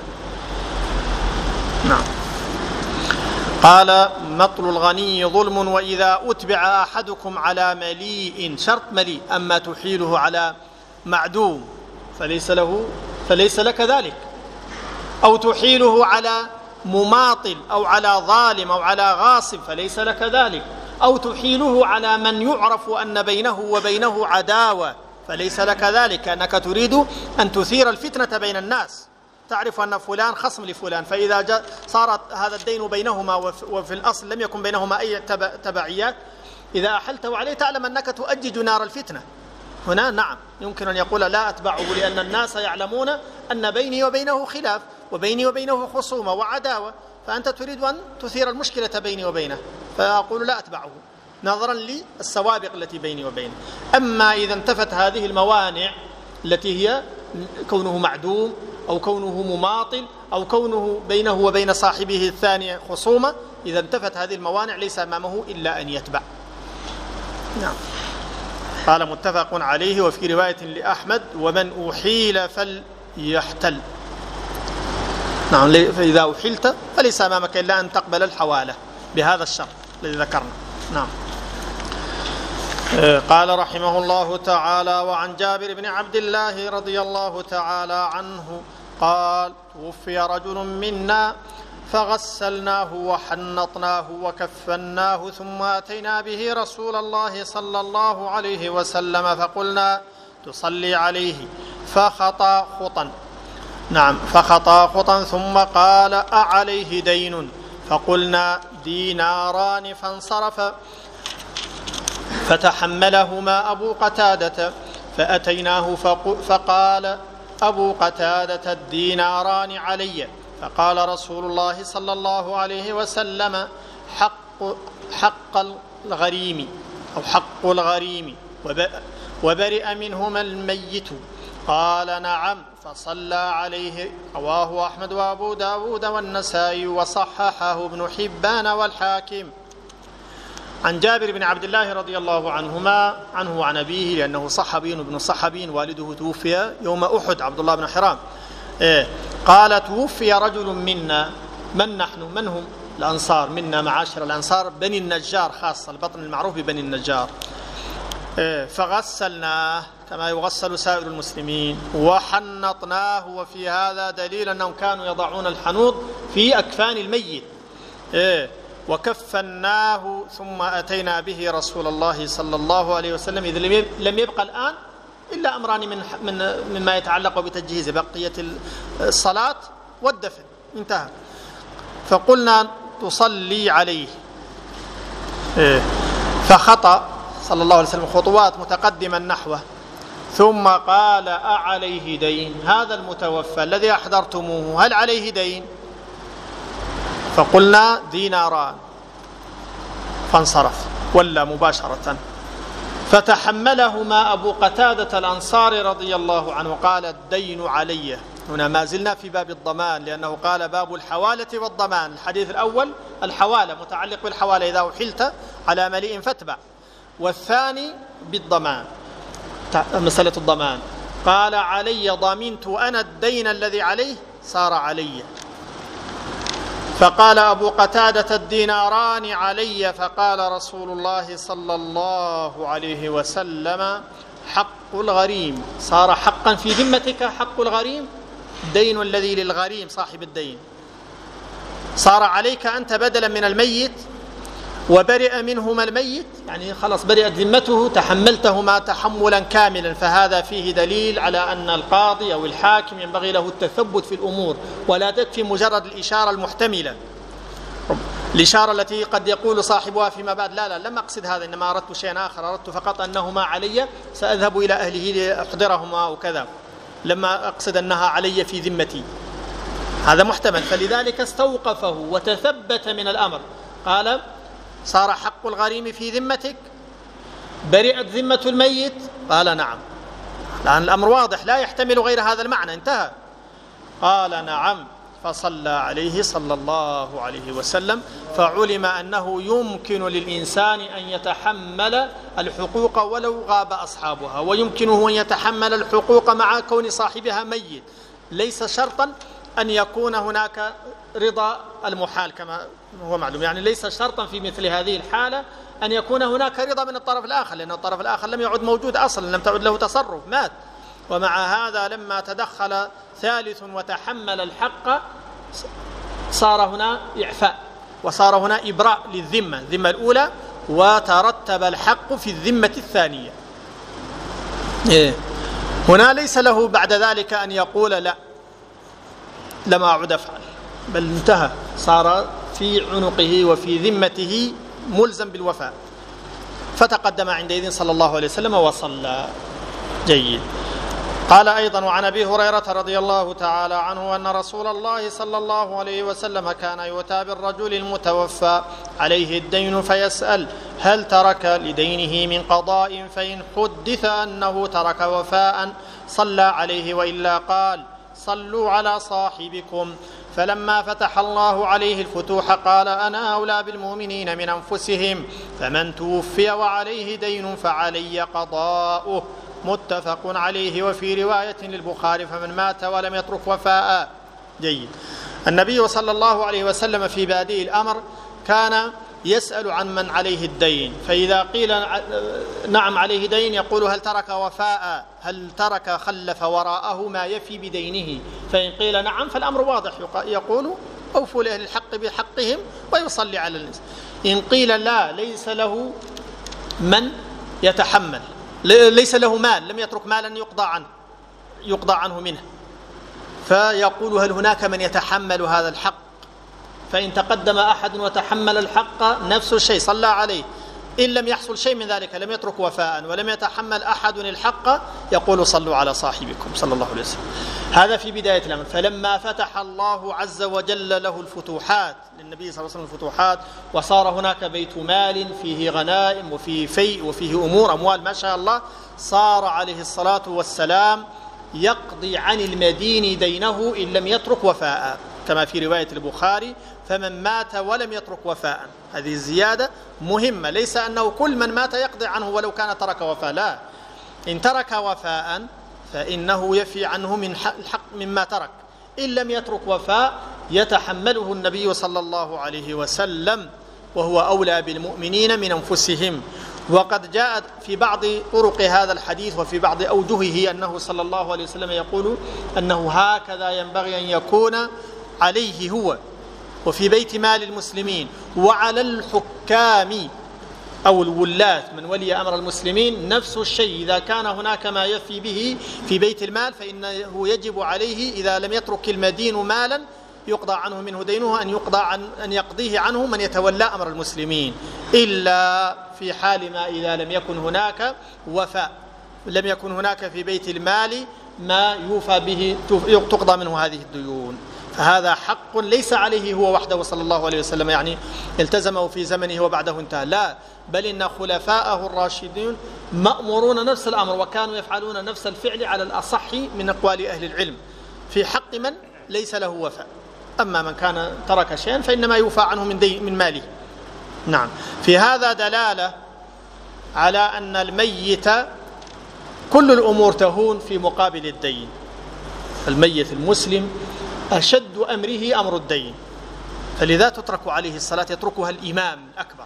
نعم. قال: مطل الغني ظلم، وإذا أتبع أحدكم على مليء، شرط مليء، أما تحيله على معدوم فليس له فليس لك ذلك، أو تحيله على مماطل أو على ظالم أو على غاصب فليس لك ذلك، أو تحيله على من يعرف أن بينه وبينه عداوة فليس لك ذلك، أنك تريد أن تثير الفتنة بين الناس، تعرف أن فلان خصم لفلان، فإذا صارت هذا الدين بينهما وفي الأصل لم يكن بينهما أي تبعيات، إذا أحلته عليه تعلم أنك تؤجج نار الفتنة. هنا نعم يمكن أن يقول لا أتبعه لأن الناس يعلمون أن بيني وبينه خلاف وبيني وبينه خصومة وعداوة، فأنت تريد أن تثير المشكلة بيني وبينه، فأقول لا أتبعه نظرا للسوابق التي بيني وبينه. أما إذا انتفت هذه الموانع التي هي كونه معدوم أو كونه مماطل أو كونه بينه وبين صاحبه الثاني خصومة، إذا انتفت هذه الموانع ليس أمامه إلا أن يتبع. نعم. قال: متفق عليه. وفي رواية لأحمد: ومن أحيل فليحتل. نعم. فإذا أحيلت فليس أمامك إلا أن تقبل الحوالة بهذا الشرط الذي ذكرنا. نعم. قال رحمه الله تعالى: وعن جابر بن عبد الله رضي الله تعالى عنه قال: توفي رجل منا فغسلناه وحنطناه وكفناه ثم أتينا به رسول الله صلى الله عليه وسلم فقلنا تصلي عليه فخطى خطا نعم فخطى خطا ثم قال: أعليه دين؟ فقلنا: ديناران. فانصرف فتحملهما أبو قتادة فأتيناه فقال أبو قتادة: الديناران علي. فقال رسول الله صلى الله عليه وسلم: حق, حق الغريم أو حق الغريم وبرئ منهما الميت. قال: نعم. فصلى عليه. رواه أحمد وأبو داود والنسائي وصححه ابن حبان والحاكم. عن جابر بن عبد الله رضي الله عنهما عنه وعن أبيه، لأنه صحابي ابن صحابي، والده توفي يوم أحد، عبد الله بن حرام. إيه قال: توفي رجل منا. من نحن؟ من هم؟ الأنصار. منا معاشر الأنصار بني النجار، خاصة البطن المعروف ببني النجار. إيه فغسلناه كما يغسل سائر المسلمين وحنطناه. وفي هذا دليل أنهم كانوا يضعون الحنوط في أكفان الميت. إيه وكفناه ثم أتينا به رسول الله صلى الله عليه وسلم، إذ لم يبقى الآن إلا أمران من من مما يتعلق بتجهيز بقية الصلاة والدفن، انتهى. فقلنا: تصلي عليه. فخطأ صلى الله عليه وسلم خطوات متقدما نحوه، ثم قال: أعليه دين؟ هذا المتوفى الذي أحضرتموه هل عليه دين؟ فقلنا: ديناران. فانصرف ولا مباشرة. فتحملهما أبو قتادة الأنصاري رضي الله عنه قال: الدين علي. هنا ما زلنا في باب الضمان، لأنه قال: باب الحوالة والضمان. الحديث الأول الحوالة، متعلق بالحوالة، إذا أحلت على مليء فاتبع، والثاني بالضمان، مسألة الضمان. قال: علي، ضمنت أنا الدين الذي عليه صار علي. فقال أبو قتادة: الديناران علي. فقال رسول الله صلى الله عليه وسلم: حق الغريم. صار حقا في ذمتك حق الغريم، الدين الذي للغريم صاحب الدين. صار عليك أنت بدلا من الميت وبرئ منهما الميت، يعني خلاص برئت ذمته، تحملتهما تحملا كاملا. فهذا فيه دليل على أن القاضي أو الحاكم ينبغي له التثبت في الأمور، ولا تكفي مجرد الإشارة المحتملة، الإشارة التي قد يقول صاحبها فيما بعد لا لا لم أقصد هذا، إنما أردت شيئا آخر، أردت فقط أنهما علي سأذهب إلى أهله لأحضرهما وكذا، لما أقصد أنها علي في ذمتي، هذا محتمل. فلذلك استوقفه وتثبت من الأمر، قال صار حق الغريم في ذمتك، برئت ذمة الميت، قال نعم، لأن الأمر واضح لا يحتمل غير هذا المعنى، انتهى. قال نعم، فصلى عليه صلى الله عليه وسلم، فعلم أنه يمكن للإنسان أن يتحمل الحقوق ولو غاب أصحابها، ويمكنه أن يتحمل الحقوق مع كون صاحبها ميت، ليس شرطا أن يكون هناك رضا المحال كما هو معلوم، يعني ليس شرطا في مثل هذه الحالة أن يكون هناك رضا من الطرف الآخر، لأن الطرف الآخر لم يعد موجود أصلا، لم تعد له تصرف، مات. ومع هذا لما تدخل ثالث وتحمل الحق صار هنا إعفاء، وصار هنا إبراء للذمة، الذمة الأولى، وترتب الحق في الذمة الثانية. إيه؟ هنا ليس له بعد ذلك أن يقول لا لم أعد أفعل، بل انتهى، صار في عنقه وفي ذمته ملزم بالوفاء. فتقدم عندئذ صلى الله عليه وسلم وصلى. جيد. قال أيضا وعن أبي هريرة رضي الله تعالى عنه أن رسول الله صلى الله عليه وسلم كان يؤتى بالرجل المتوفى عليه الدين فيسأل هل ترك لدينه من قضاء، فإن حدث أنه ترك وفاء صلى عليه، وإلا قال صلوا على صاحبكم. فلما فتح الله عليه الفتوح قال أنا أولى بالمؤمنين من أنفسهم، فمن توفي وعليه دين فعلي قضاؤه، متفق عليه. وفي رواية للبخاري فمن مات ولم يترك وفاء. جيد. النبي صلى الله عليه وسلم في بادئ الأمر كان يسأل عن من عليه الدين، فإذا قيل نعم عليه دين يقول هل ترك وفاء، هل ترك خلف وراءه ما يفي بدينه، فإن قيل نعم فالأمر واضح، يقول أوفوا لأهل الحق بحقهم ويصلي على الناس. إن قيل لا ليس له من يتحمل، ليس له مال، لم يترك مالا يقضى عنه يقضى عنه منه، فيقول هل هناك من يتحمل هذا الحق، فإن تقدم أحد وتحمل الحق نفس الشيء صلى عليه، إن لم يحصل شيء من ذلك لم يترك وفاء ولم يتحمل أحد الحق يقول صلوا على صاحبكم صلى الله عليه وسلم. هذا في بداية الأمر. فلما فتح الله عز وجل له الفتوحات، للنبي صلى الله عليه وسلم الفتوحات، وصار هناك بيت مال فيه غنائم وفيه فيء وفيه أمور أموال ما شاء الله، صار عليه الصلاة والسلام يقضي عن المدين دينه إن لم يترك وفاء، كما في رواية البخاري فمن مات ولم يترك وفاء. هذه الزيادة مهمة، ليس أنه كل من مات يقضي عنه ولو كان ترك وفاء، لا، إن ترك وفاء فإنه يفي عنه من الحق مما ترك، إن لم يترك وفاء يتحمله النبي صلى الله عليه وسلم، وهو أولى بالمؤمنين من أنفسهم. وقد جاءت في بعض طرق هذا الحديث وفي بعض أوجهه أنه صلى الله عليه وسلم يقول أنه هكذا ينبغي أن يكون عليه هو وفي بيت مال المسلمين وعلى الحكام أو الولاة من ولي أمر المسلمين نفس الشيء. إذا كان هناك ما يفي به في بيت المال فإنه يجب عليه إذا لم يترك المدين مالا يقضى عنه منه دينه أن يقضى عن أن يقضيه عنه من يتولى أمر المسلمين، إلا في حال ما إذا لم يكن هناك وفاء، لم يكن هناك في بيت المال ما يوفى به تقضى منه هذه الديون، فهذا حق ليس عليه هو وحده صلى الله عليه وسلم، يعني التزمه في زمنه وبعده انتهى، لا، بل إن خلفاءه الراشدين مأمورون نفس الأمر وكانوا يفعلون نفس الفعل على الأصح من أقوال أهل العلم في حق من ليس له وفاء. أما من كان ترك شيئا فإنما يوفى عنه من, دي من ماله. نعم. في هذا دلالة على أن الميت كل الأمور تهون في مقابل الدين. الميت المسلم أشد أمره أمر الدين، فلذا تترك عليه الصلاة، يتركها الإمام الأكبر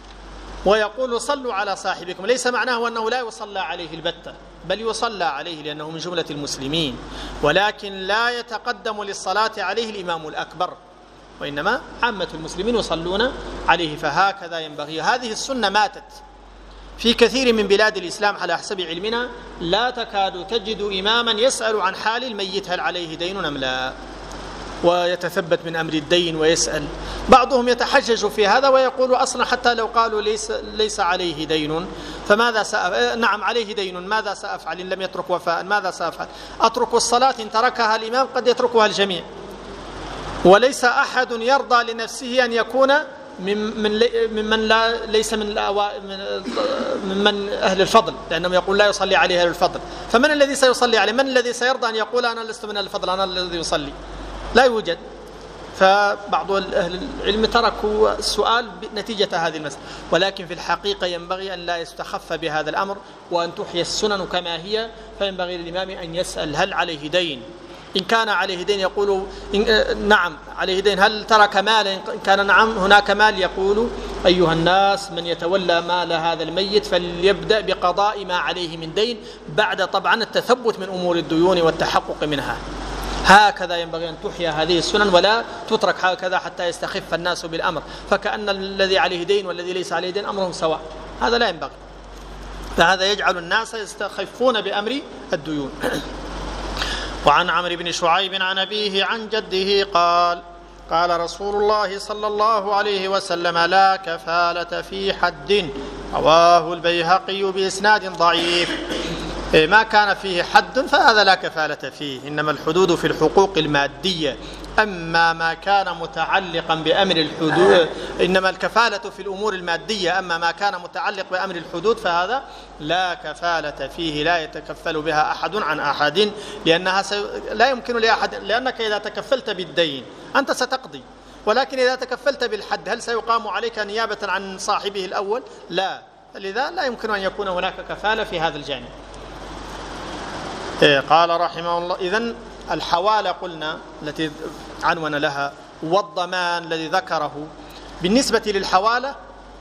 ويقول صلوا على صاحبكم، ليس معناه أنه لا يصلى عليه البتة، بل يصلى عليه لأنه من جملة المسلمين، ولكن لا يتقدم للصلاة عليه الإمام الأكبر، وإنما عامة المسلمين يصلون عليه، فهكذا ينبغي. هذه السنة ماتت في كثير من بلاد الإسلام على حسب علمنا، لا تكاد تجد إماما يسأل عن حال الميت هل عليه دين أم لا، ويتثبت من أمر الدين ويسأل. بعضهم يتحجج في هذا ويقول أصلا حتى لو قالوا ليس, ليس عليه دين فماذا سأفعل؟ نعم عليه دين، ماذا سأفعل إن لم يترك وفاء؟ ماذا سأفعل؟ أترك الصلاة إن تركها الإمام قد يتركها الجميع، وليس أحد يرضى لنفسه أن يكون ممن من لا ليس من من أهل الفضل، لأنهم يقول لا يصلي عليه أهل الفضل. فمن الذي سيصلي عليه؟ من الذي سيرضى أن يقول أنا لست من أهل الفضل، أنا الذي يصلي؟ لا يوجد. فبعض أهل العلم تركوا السؤال نتيجة هذه المسألة، ولكن في الحقيقة ينبغي أن لا يستخف بهذا الأمر وأن تحيى السنن كما هي. فينبغي للإمام أن يسأل هل عليه دين، إن كان عليه دين يقول نعم عليه دين، هل ترك مالا؟ إن كان نعم هناك مال يقول أيها الناس من يتولى مال هذا الميت فليبدأ بقضاء ما عليه من دين، بعد طبعا التثبت من أمور الديون والتحقق منها. هكذا ينبغي أن تحيى هذه السنن ولا تترك هكذا حتى يستخف الناس بالأمر، فكأن الذي عليه دين والذي ليس عليه دين أمرهم سواء، هذا لا ينبغي. فهذا يجعل الناس يستخفون بأمر الديون. وعن عمرو بن شعيب عن أبيه عن جده قال قال رسول الله صلى الله عليه وسلم لا كفالة في حد، رواه البيهقي بإسناد ضعيف. ما كان فيه حد فهذا لا كفالة فيه، إنما الحدود في الحقوق المادية، أما ما كان متعلقا بأمر الحدود إنما الكفالة في الأمور المادية، أما ما كان متعلق بأمر الحدود فهذا لا كفالة فيه، لا يتكفل بها أحد عن أحد، لأنها سي... لا يمكن لأحد، لأنك إذا تكفلت بالدين أنت ستقضي، ولكن إذا تكفلت بالحد هل سيقام عليك نيابة عن صاحبه الأول؟ لا، لذا لا يمكن أن يكون هناك كفالة في هذا الجانب. قال رحمه الله إذن الحوالة قلنا التي عنون لها والضمان الذي ذكره. بالنسبة للحوالة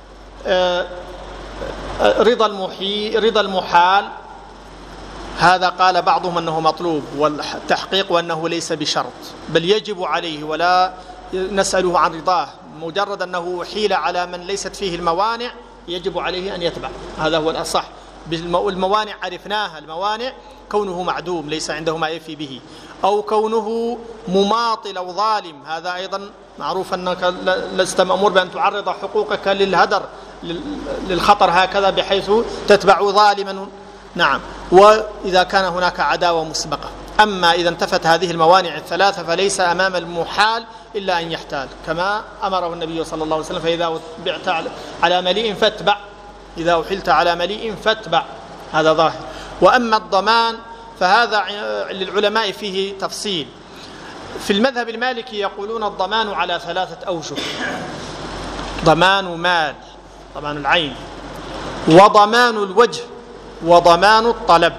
رضا المحي رضا المحال، هذا قال بعضهم أنه مطلوب، والتحقيق وأنه ليس بشرط، بل يجب عليه ولا نسأله عن رضاه، مجرد أنه حيل على من ليست فيه الموانع يجب عليه أن يتبع، هذا هو الأصح. الموانع عرفناها، الموانع كونه معدوم ليس عنده ما يفي به، أو كونه مماطل أو ظالم، هذا أيضا معروف أنك لست مأمور بأن تعرض حقوقك للهدر للخطر هكذا بحيث تتبع ظالما. نعم، وإذا كان هناك عداوة مسبقة. أما إذا انتفت هذه الموانع الثلاثة فليس أمام المحال إلا أن يحتال، كما أمره النبي صلى الله عليه وسلم فإذا بعت على مليء فاتبع، إذا أحلت على مليء فاتبع، هذا ظاهر. وأما الضمان فهذا للعلماء فيه تفصيل. في المذهب المالكي يقولون الضمان على ثلاثة أوجه: ضمان مال، ضمان العين، وضمان الوجه، وضمان الطلب.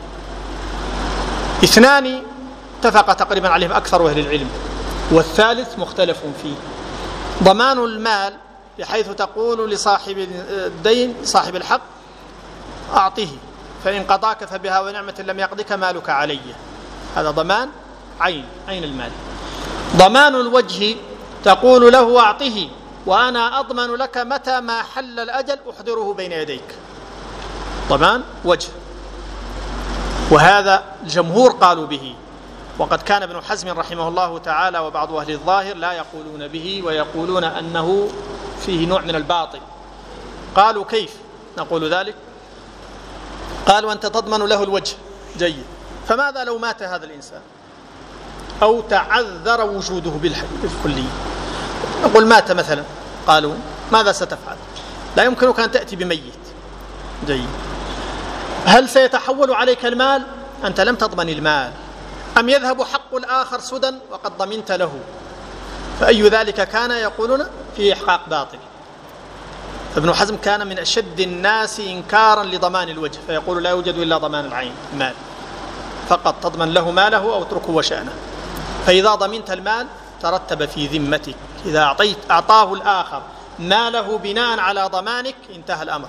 اثنان اتفق تقريبا عليهم أكثر أهل العلم، والثالث مختلف فيه. ضمان المال بحيث تقول لصاحب الدين صاحب الحق أعطيه، فإن قضاك فبها ونعمة، لم يقضك مالك علي، هذا ضمان عين، عين المال. ضمان الوجه تقول له أعطيه وأنا أضمن لك متى ما حل الأجل أحضره بين يديك، ضمان وجه، وهذا الجمهور قالوا به، وقد كان ابن حزم رحمه الله تعالى وبعض أهل الظاهر لا يقولون به، ويقولون أنه فيه نوع من الباطل. قالوا كيف نقول ذلك؟ قالوا أنت تضمن له الوجه، جيد، فماذا لو مات هذا الإنسان أو تعذر وجوده بالكلية؟ نقول مات مثلا، قالوا ماذا ستفعل؟ لا يمكنك أن تأتي بميت، جيد، هل سيتحول عليك المال؟ أنت لم تضمن المال، أم يذهب حق الآخر سدى وقد ضمنت له؟ فأي ذلك كان؟ يقولون فيه إحقاق باطل. فابن حزم كان من أشد الناس إنكارا لضمان الوجه، فيقول لا يوجد إلا ضمان العين، المال فقط، تضمن له ماله أو اتركه وشأنه. فإذا ضمنت المال ترتب في ذمتك، إذا أعطيت أعطاه الآخر ماله بناء على ضمانك انتهى الأمر،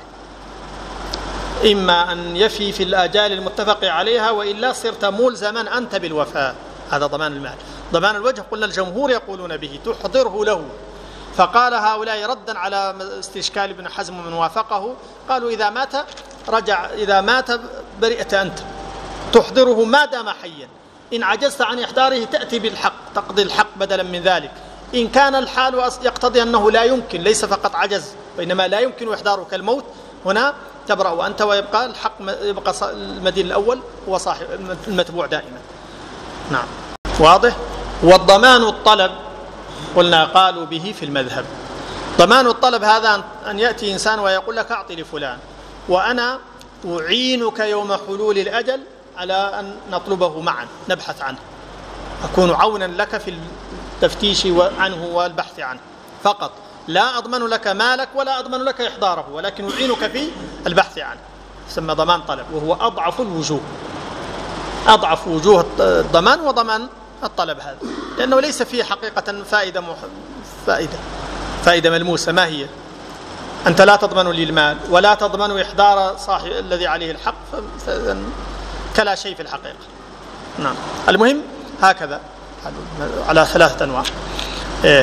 إما أن يفي في الآجال المتفق عليها وإلا صرت ملزما أنت بالوفاء، هذا ضمان المال. ضمان الوجه قلنا الجمهور يقولون به، تحضره له. فقال هؤلاء ردا على استشكال ابن حزم ومن وافقه، قالوا إذا مات رجع، إذا مات برئت أنت، تحضره ما دام حيا، إن عجزت عن إحضاره تأتي بالحق، تقضي الحق بدلا من ذلك. إن كان الحال يقتضي أنه لا يمكن، ليس فقط عجز وإنما لا يمكن إحضاره كالموت، هنا تبرأ وأنت، ويبقى الحق، يبقى المدين الأول هو صاحب المتبوع دائما. نعم، واضح. والضمان الطلب قلنا قالوا به في المذهب. ضمان الطلب هذا أن يأتي إنسان ويقول لك أعطي لفلان وأنا أعينك يوم حلول الأجل على أن نطلبه معا نبحث عنه، أكون عونا لك في التفتيش عنه والبحث عنه فقط، لا أضمن لك مالك ولا أضمن لك إحضاره، ولكن أعينك في البحث عنه، يسمى ضمان طلب، وهو أضعف الوجوه، أضعف وجوه الضمان وضمان الطلب هذا، لأنه ليس فيه حقيقة فائدة مح... فائدة فائدة ملموسة. ما هي؟ أنت لا تضمن لي المال ولا تضمن إحضار صاحب الذي عليه الحق، كلا شيء في الحقيقة. نعم، المهم هكذا على ثلاثة أنواع. إيه.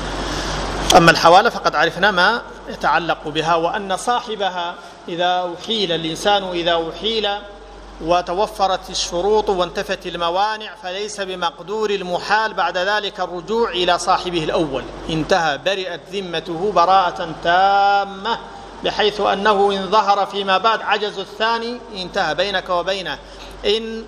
أما الحوالة فقد عرفنا ما يتعلق بها، وأن صاحبها إذا أحيل الإنسان، إذا أحيل وتوفرت الشروط وانتفت الموانع، فليس بمقدور المحال بعد ذلك الرجوع إلى صاحبه الأول، انتهى، برئت ذمته براءة تامة، بحيث أنه إن ظهر فيما بعد عجز الثاني انتهى بينك وبينه، إن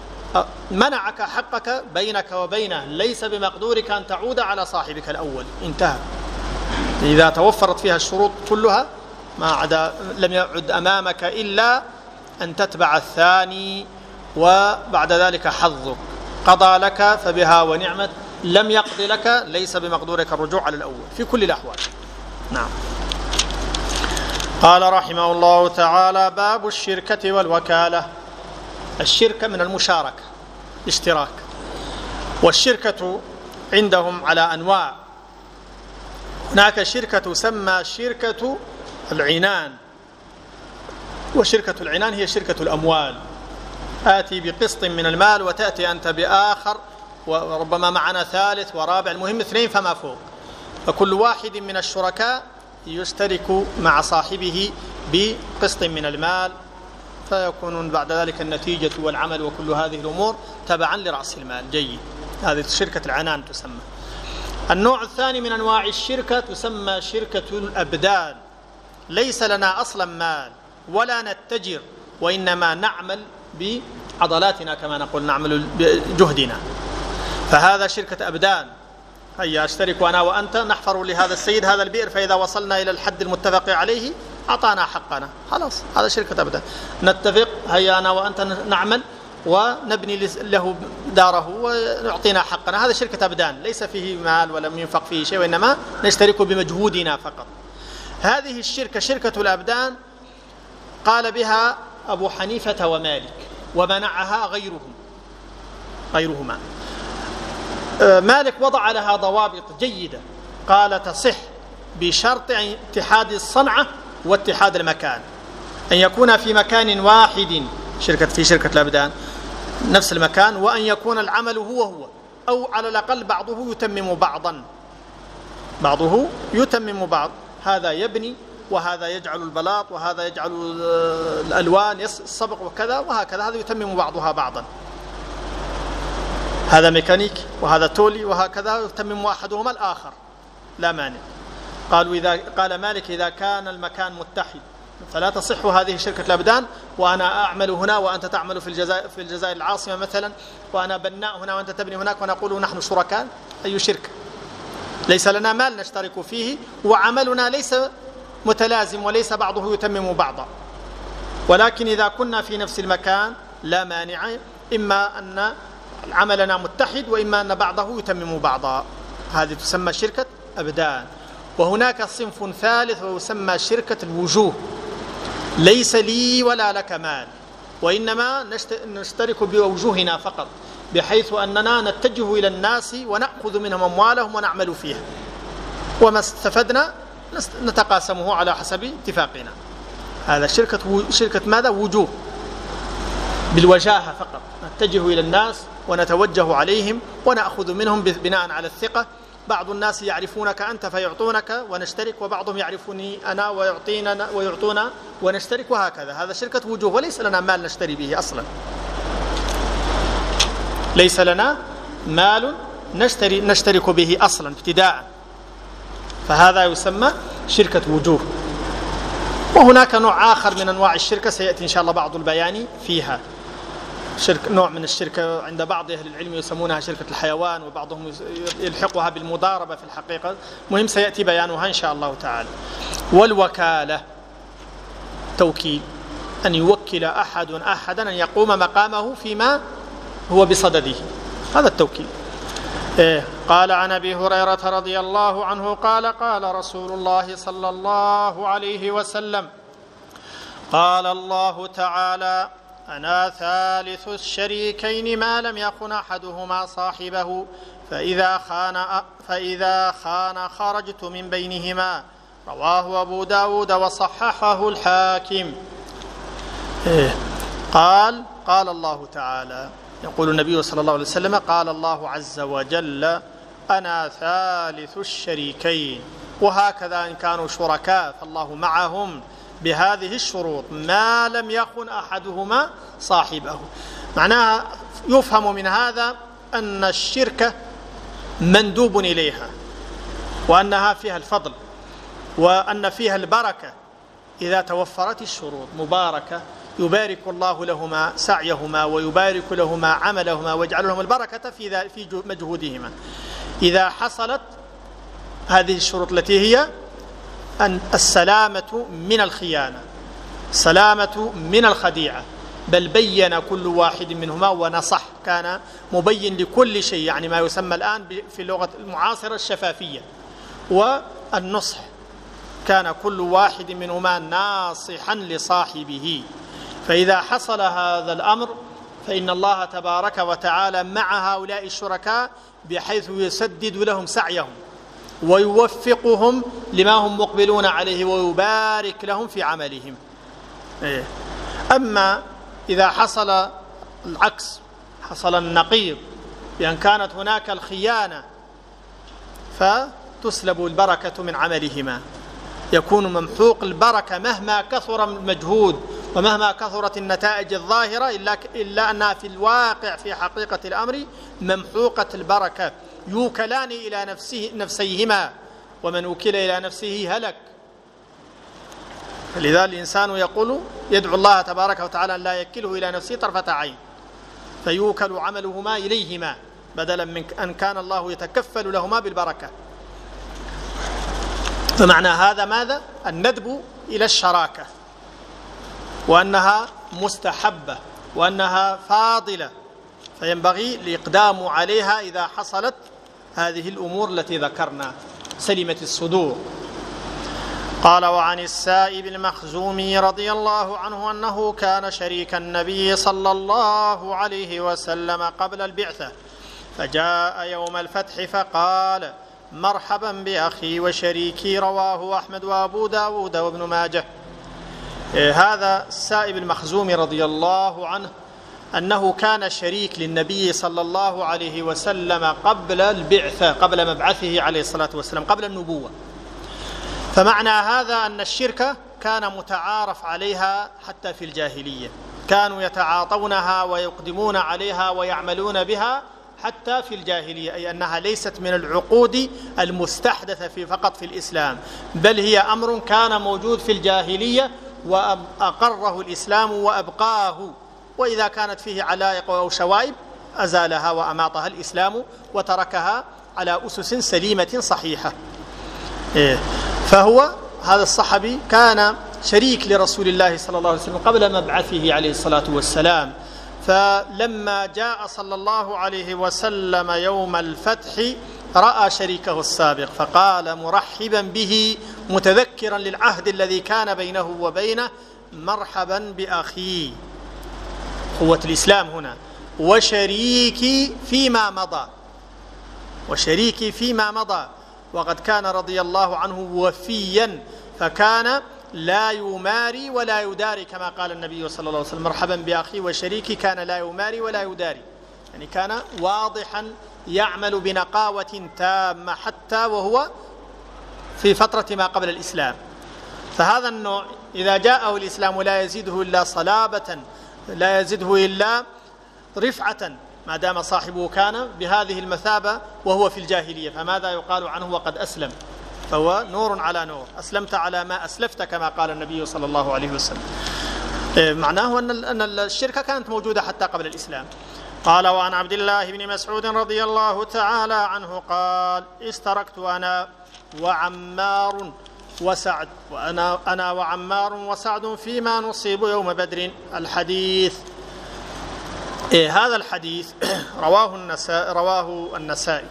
منعك حقك بينك وبينه، ليس بمقدورك أن تعود على صاحبك الأول، انتهى. إذا توفرت فيها الشروط كلها ما عدا، لم يعد أمامك إلا أن تتبع الثاني، وبعد ذلك حظك، قضى لك فبها ونعمت، لم يقضي لك ليس بمقدورك الرجوع على الأول في كل الأحوال. نعم. قال رحمه الله تعالى: باب الشركة والوكالة. الشركة من المشاركة، اشتراك، والشركة عندهم على أنواع. هناك شركة تسمى شركة العنان، وشركة العنان هي شركة الأموال، آتي بقسط من المال وتأتي أنت بآخر، وربما معنا ثالث ورابع، المهم اثنين فما فوق، فكل واحد من الشركاء يشترك مع صاحبه بقسط من المال، فيكون بعد ذلك النتيجة والعمل وكل هذه الأمور تبعا لرأس المال. جيد، هذه شركة العنان تسمى. النوع الثاني من أنواع الشركة تسمى شركة الأبدان، ليس لنا أصلا مال ولا نتجر، وإنما نعمل بعضلاتنا كما نقول، نعمل بجهدنا، فهذا شركة أبدان. هيا أشترك أنا وأنت نحفر لهذا السيد هذا البئر، فإذا وصلنا إلى الحد المتفق عليه أعطانا حقنا، خلاص هذا شركة أبدان. نتفق، هيا أنا وأنت نعمل ونبني له داره ونعطينا حقنا، هذا شركة أبدان، ليس فيه مال ولم ينفق فيه شيء، وإنما نشترك بمجهودنا فقط. هذه الشركة شركة الأبدان قال بها أبو حنيفة ومالك، ومنعها غيرهم غيرهما. مالك وضع لها ضوابط جيدة، قال تصح بشرط اتحاد الصنعة واتحاد المكان، أن يكون في مكان واحد، شركة في شركة الأبدان نفس المكان، وأن يكون العمل هو هو، أو على الأقل بعضه يتمم بعضا، بعضه يتمم بعض، هذا يبني وهذا يجعل البلاط وهذا يجعل الألوان الصبغ وكذا وهكذا، هذا يتمم بعضها بعضا، هذا ميكانيك وهذا تولي وهكذا، يتمم أحدهما الآخر، لا مانع. قالوا إذا قال مالك إذا كان المكان متحد فلا تصح هذه شركة الأبدان، وأنا أعمل هنا وأنت تعمل في الجزائر في الجزائر العاصمة مثلا، وأنا بناء هنا وأنت تبني هناك، ونقول نحن شركاء، أي شركة؟ ليس لنا مال نشترك فيه، وعملنا ليس متلازم وليس بعضه يتمم بعضا، ولكن إذا كنا في نفس المكان لا مانع، إما أن عملنا متحد وإما أن بعضه يتمم بعضا، هذه تسمى شركة أبدان. وهناك صنف ثالث ويسمى شركة الوجوه، ليس لي ولا لك مال، وإنما نشترك بوجوهنا فقط، بحيث أننا نتجه إلى الناس ونأخذ منهم أموالهم ونعمل فيها، وما استفدنا نتقاسمه على حسب اتفاقنا. هذا شركة شركة ماذا؟ وجوه، بالوجاهة فقط، نتجه إلى الناس ونتوجه عليهم ونأخذ منهم بناء على الثقة. بعض الناس يعرفونك أنت فيعطونك ونشترك، وبعضهم يعرفني أنا ويعطينا ويعطونا ونشترك، وهكذا. هذا شركة وجوه، وليس لنا مال نشتري به أصلا، ليس لنا مال نشتري نشترك به أصلا ابتداء، فهذا يسمى شركة وجوه. وهناك نوع آخر من أنواع الشركة سيأتي إن شاء الله بعض البيان فيها. شرك نوع من الشركة عند بعض أهل العلم يسمونها شركة الحيوان، وبعضهم يلحقها بالمضاربة في الحقيقة. مهم سيأتي بيانها إن شاء الله تعالى. والوكالة توكيل، أن يوكل أحد أحدا أن يقوم مقامه فيما هو بصدده، هذا التوكيل. إيه. قال عن أبي هريرة رضي الله عنه قال قال رسول الله صلى الله عليه وسلم: قال الله تعالى: أنا ثالث الشريكين ما لم يخن أحدهما صاحبه، فإذا خان فإذا خان خرجت من بينهما. رواه أبو داود وصححه الحاكم. إيه. قال قال الله تعالى، يقول النبي صلى الله عليه وسلم: قال الله عز وجل: أنا ثالث الشريكين. وهكذا إن كانوا شركاء فالله معهم بهذه الشروط ما لم يخن أحدهما صاحبه. معناها يفهم من هذا أن الشركة مندوب إليها، وأنها فيها الفضل، وأن فيها البركة إذا توفرت الشروط. مباركة يبارك الله لهما سعيهما ويبارك لهما عملهما ويجعل لهم البركة في في مجهودهما إذا حصلت هذه الشروط، التي هي أن السلامة من الخيانة، السلامة من الخديعة. بل بين كل واحد منهما ونصح، كان مبين لكل شيء، يعني ما يسمى الآن في اللغة المعاصرة الشفافية والنصح. كان كل واحد منهما ناصحا لصاحبه. فإذا حصل هذا الأمر فإن الله تبارك وتعالى مع هؤلاء الشركاء بحيث يسدد لهم سعيهم ويوفقهم لما هم مقبلون عليه ويبارك لهم في عملهم. أما إذا حصل العكس، حصل النقيض، بأن كانت هناك الخيانة، فتسلب البركة من عملهما، يكون ممحوق البركة مهما كثر المجهود ومهما كثرت النتائج الظاهرة، إلا, إلا أنها في الواقع في حقيقة الأمر ممحوقة البركة. يوكلان إلى نفسه نفسيهما، ومن وكل إلى نفسه هلك. لذا الإنسان يقول يدعو الله تبارك وتعالى أن لا يكله إلى نفسه طرفة عين، فيوكل عملهما إليهما بدلا من أن كان الله يتكفل لهما بالبركة. فمعنى هذا ماذا؟ الندب إلى الشراكة، وأنها مستحبة وأنها فاضلة، فينبغي الإقدام عليها إذا حصلت هذه الأمور التي ذكرنا سلمت الصدور. قال: وعن السائب المخزومي رضي الله عنه أنه كان شريك النبي صلى الله عليه وسلم قبل البعثة، فجاء يوم الفتح فقال: مرحبا بأخي وشريكي. رواه أحمد وأبو داود وابن ماجه. هذا السائب المخزومي رضي الله عنه أنه كان شريك للنبي صلى الله عليه وسلم قبل البعثة، قبل مبعثه عليه الصلاة والسلام، قبل النبوة. فمعنى هذا أن الشركة كان متعارف عليها حتى في الجاهلية، كانوا يتعاطونها ويقدمون عليها ويعملون بها حتى في الجاهلية، أي أنها ليست من العقود المستحدثة في فقط في الإسلام، بل هي أمر كان موجود في الجاهلية وأقره الإسلام وأبقاه. وإذا كانت فيه علائق أو شوائب أزالها وأماطها الإسلام وتركها على أسس سليمة صحيحة. فهو هذا الصحابي كان شريك لرسول الله صلى الله عليه وسلم قبل مبعثه عليه الصلاة والسلام. فلما جاء صلى الله عليه وسلم يوم الفتح رأى شريكه السابق، فقال مرحبا به متذكرا للعهد الذي كان بينه وبينه: مرحبا بأخي، قوة الإسلام هنا، وشريكي فيما مضى، وشريكي فيما مضى. وقد كان رضي الله عنه وفيا، فكان لا يماري ولا يداري، كما قال النبي صلى الله عليه وسلم: مرحبا بأخي وشريكي، كان لا يماري ولا يداري. يعني كان واضحا يعمل بنقاوة تامة حتى وهو في فترة ما قبل الإسلام. فهذا النوع إذا جاءه الإسلام لا يزيده إلا صلابة، لا يزيده إلا رفعة، ما دام صاحبه كان بهذه المثابة وهو في الجاهلية، فماذا يقال عنه وقد أسلم؟ فهو نور على نور، أسلمت على ما أسلفت كما قال النبي صلى الله عليه وسلم. معناه أن الشركة كانت موجودة حتى قبل الإسلام. قال: وعن عبد الله بن مسعود رضي الله تعالى عنه قال: اشتركت أنا وعمار وسعد وأنا أنا وعمار وسعد فيما نصيب يوم بدر. الحديث إيه هذا الحديث رواه النسائي رواه النسائي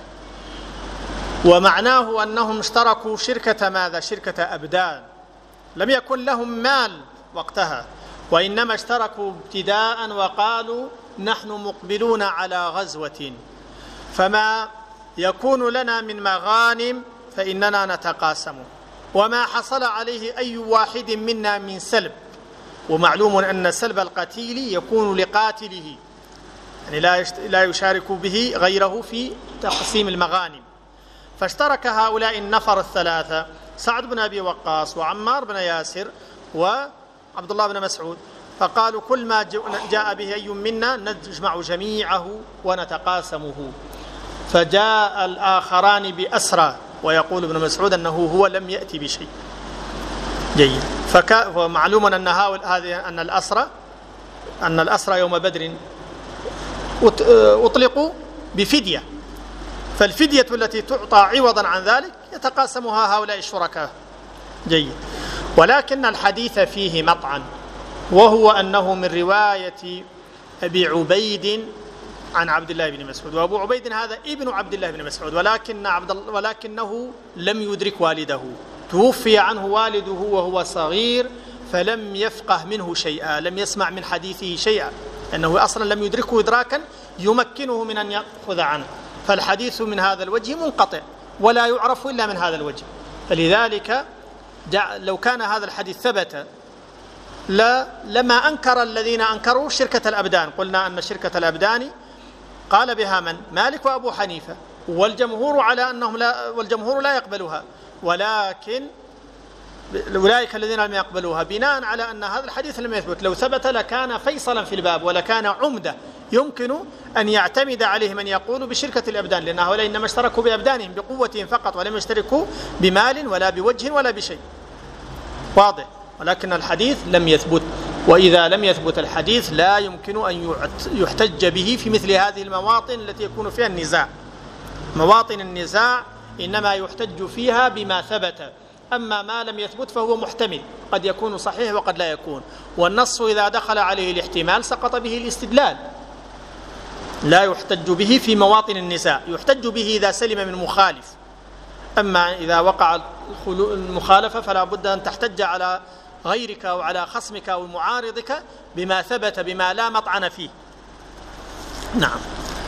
ومعناه أنهم اشتركوا شركة ماذا؟ شركة أبدان. لم يكن لهم مال وقتها، وإنما اشتركوا ابتداء وقالوا: نحن مقبلون على غزوة، فما يكون لنا من مغانم فإننا نتقاسمه، وما حصل عليه أي واحد منا من سلب. ومعلوم أن سلب القتيل يكون لقاتله، يعني لا يشارك به غيره في تقسيم المغانم. فاشترك هؤلاء النفر الثلاثة، سعد بن أبي وقاص وعمار بن ياسر وعبد الله بن مسعود، فقالوا: كل ما جاء به أي منا نجمع جميعه ونتقاسمه. فجاء الآخران بأسرى، ويقول ابن مسعود أنه هو لم يأتي بشيء. جيد. فمعلوم أن هذه أن الأسرى أن الأسرى يوم بدر أطلقوا بفدية، فالفدية التي تعطى عوضا عن ذلك يتقاسمها هؤلاء الشركاء. جيد. ولكن الحديث فيه مطعن، وهو أنه من رواية أبي عبيد عن عبد الله بن مسعود، وأبو عبيد هذا ابن عبد الله بن مسعود، ولكن عبد ولكنه لم يدرك والده، توفي عنه والده وهو صغير، فلم يفقه منه شيئا، لم يسمع من حديثه شيئا، لأنه أصلا لم يدركه إدراكا يمكنه من أن يأخذ عنه، فالحديث من هذا الوجه منقطع ولا يعرف إلا من هذا الوجه. فلذلك لو كان هذا الحديث ثبت لا لما أنكر الذين أنكروا شركة الأبدان. قلنا أن شركة الأبدان قال بها من؟ مالك وأبو حنيفة، والجمهور على أنهم لا والجمهور لا يقبلها، ولكن أولئك الذين لم يقبلوها بناء على أن هذا الحديث لم يثبت. لو ثبت لكان فيصلا في الباب، ولكان عمدة يمكن أن يعتمد عليه من يقول بشركة الأبدان، لأن هؤلاء إنما اشتركوا بأبدانهم بقوتهم فقط، ولم يشتركوا بمال ولا بوجه ولا بشيء. واضح. ولكن الحديث لم يثبت، وإذا لم يثبت الحديث لا يمكن أن يحتج به في مثل هذه المواطن التي يكون فيها النزاع. مواطن النزاع إنما يحتج فيها بما ثبت، أما ما لم يثبت فهو محتمل، قد يكون صحيح وقد لا يكون، والنص إذا دخل عليه الاحتمال سقط به الاستدلال. لا يحتج به في مواطن النزاع، يحتج به إذا سلم من مخالف. أما إذا وقع المخالفة فلا بد أن تحتج على غيرك أو على خصمك أو معارضك بما ثبت، بما لا مطعن فيه. نعم.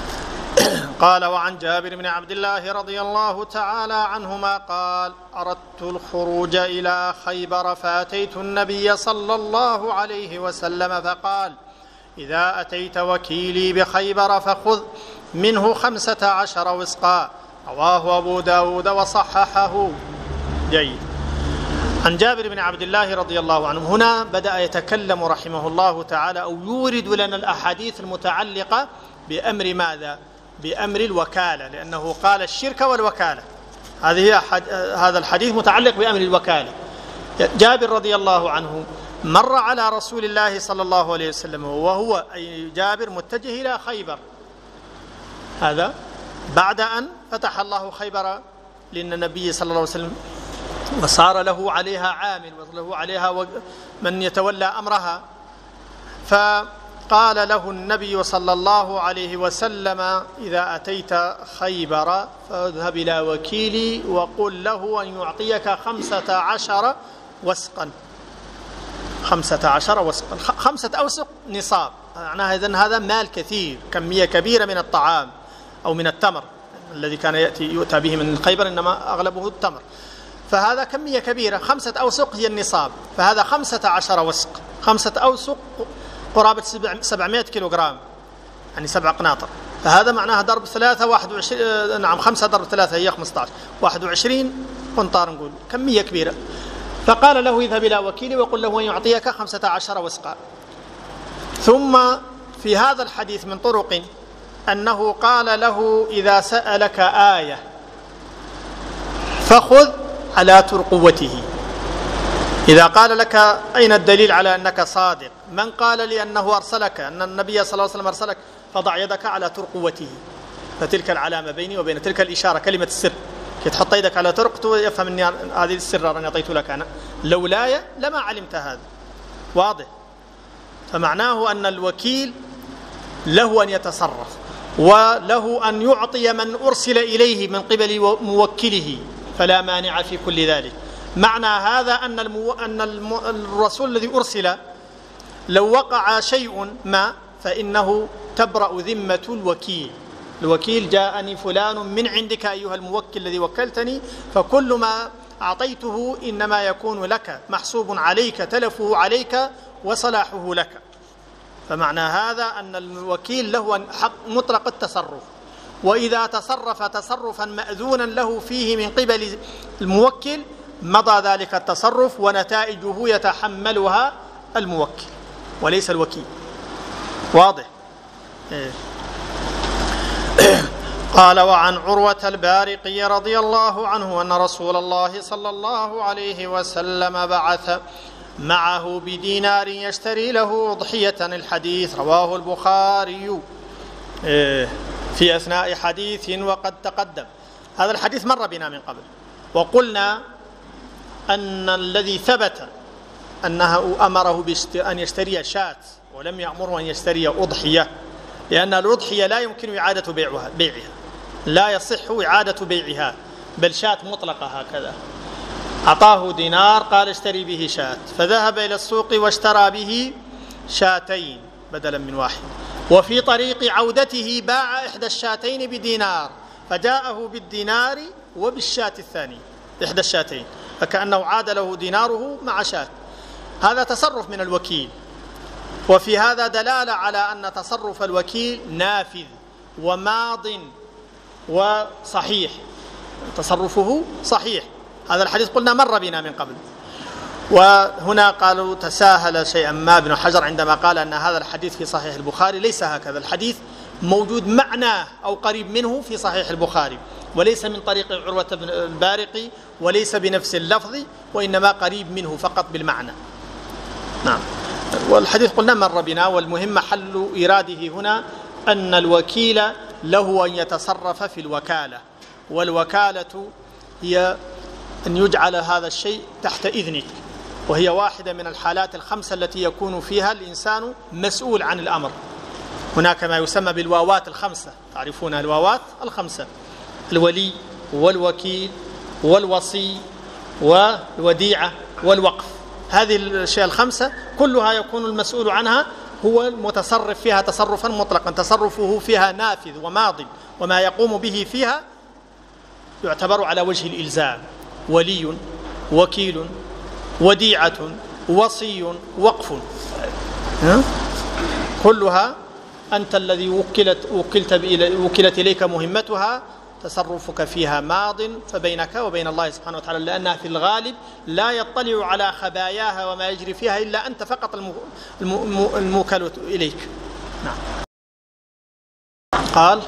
قال: وعن جابر بن عبد الله رضي الله تعالى عنهما قال: أردت الخروج إلى خيبر فأتيت النبي صلى الله عليه وسلم فقال: إذا أتيت وكيلي بخيبر فخذ منه خمسة عشر وسقا. رواه أبو داود وصححه. جيد. عن جابر بن عبد الله رضي الله عنه، هنا بدأ يتكلم رحمه الله تعالى أو يورد لنا الأحاديث المتعلقة بأمر ماذا؟ بأمر الوكالة، لأنه قال الشركة والوكالة. هذه هذا الحديث متعلق بأمر الوكالة. جابر رضي الله عنه مر على رسول الله صلى الله عليه وسلم وهو أي جابر متجه إلى خيبر، هذا بعد أن فتح الله خيبر للنبي صلى الله عليه وسلم، وصار له عليها عامل وله عليها من يتولى أمرها. فقال له النبي صلى الله عليه وسلم: إذا أتيت خيبر فاذهب إلى وكيلي وقل له أن يعطيك خمسة عشر وسقا. خمسة عشر وسقا، خمسة أوسق نصاب، معناها إذن هذا مال كثير، كمية كبيرة من الطعام أو من التمر الذي كان يأتي يؤتى به من خيبر، إنما أغلبه التمر، فهذا كمية كبيرة. خمسة أوسق هي النصاب، فهذا خمسة عشر وسق. خمسة أوسق قرابة سبعمائة كيلوغرام، يعني سبع قناطر. فهذا معناها ضرب ثلاثة واحد وعشرين، نعم خمسة ضرب ثلاثة هي خمسة عشر، واحد وعشرين قنطار نقول كمية كبيرة. فقال له اذهب إلى وكيلي وقل له أن يعطيك خمسة عشر وسقا. ثم في هذا الحديث من طرق أنه قال له إذا سألك آية فخذ على ترقوته. إذا قال لك أين الدليل على أنك صادق؟ من قال لي أنه أرسلك، أن النبي صلى الله عليه وسلم أرسلك؟ فضع يدك على ترقوته، فتلك العلامة بيني وبين تلك الإشارة كلمة السر، كي تحط يدك على ترقته يفهم أني هذه السر أنا أعطيت لك أنا، لولاي لما علمت هذا. واضح؟ فمعناه أن الوكيل له أن يتصرف وله أن يعطي من أرسل إليه من قبل موكله، فلا مانع في كل ذلك. معنى هذا أن, المو... أن الم... الرسول الذي أرسل لو وقع شيء ما فإنه تبرأ ذمة الوكيل. الوكيل جاءني فلان من عندك أيها الموكل الذي وكلتني، فكل ما أعطيته إنما يكون لك، محسوب عليك، تلفه عليك وصلاحه لك. فمعنى هذا أن الوكيل له حق مطلق التصرف، وإذا تصرف تصرفا مأذونا له فيه من قبل الموكل مضى ذلك التصرف ونتائجه يتحملها الموكل وليس الوكيل. واضح؟ إيه. قال وعن عروة البارقي رضي الله عنه أن رسول الله صلى الله عليه وسلم بعث معه بدينار يشتري له أضحية. الحديث رواه البخاري في أثناء حديث وقد تقدم. هذا الحديث مر بنا من قبل، وقلنا أن الذي ثبت أنه أمره أن يشتري شاة ولم يأمره أن يشتري أضحية، لأن الأضحية لا يمكن إعادة بيعها بيعها لا يصح إعادة بيعها، بل شاة مطلقة هكذا. أعطاه دينار قال اشتري به شاة، فذهب إلى السوق واشترى به شاتين بدلا من واحد، وفي طريق عودته باع إحدى الشاتين بدينار، فجاءه بالدينار وبالشاة الثانية إحدى الشاتين، فكأنه عاد له ديناره مع شاة. هذا تصرف من الوكيل، وفي هذا دلالة على أن تصرف الوكيل نافذ وماض وصحيح، تصرفه صحيح. هذا الحديث قلنا مر بنا من قبل. وهنا قالوا تساهل شيئا ما ابن حجر عندما قال أن هذا الحديث في صحيح البخاري، ليس هكذا. الحديث موجود معناه أو قريب منه في صحيح البخاري، وليس من طريق عروة بن البارقي، وليس بنفس اللفظ، وإنما قريب منه فقط بالمعنى. نعم. والحديث قلنا مر بنا، والمهم حل إراده هنا أن الوكيل له أن يتصرف في الوكالة، والوكالة هي أن يجعل هذا الشيء تحت إذنك، وهي واحدة من الحالات الخمسة التي يكون فيها الإنسان مسؤول عن الأمر. هناك ما يسمى بالواوات الخمسة، تعرفون الواوات الخمسة: الولي والوكيل والوصي والوديعة والوقف. هذه الأشياء الخمسة كلها يكون المسؤول عنها هو المتصرف فيها تصرفا مطلقا، تصرفه فيها نافذ وماض، وما يقوم به فيها يعتبر على وجه الإلزام: ولي، وكيل، وديعة، وصي، وقف. كلها أنت الذي وكلت وكلت وكلت إليك مهمتها، تصرفك فيها ماض، فبينك وبين الله سبحانه وتعالى، لأنها في الغالب لا يطلع على خباياها وما يجري فيها إلا أنت فقط الموكل إليك. نعم. قال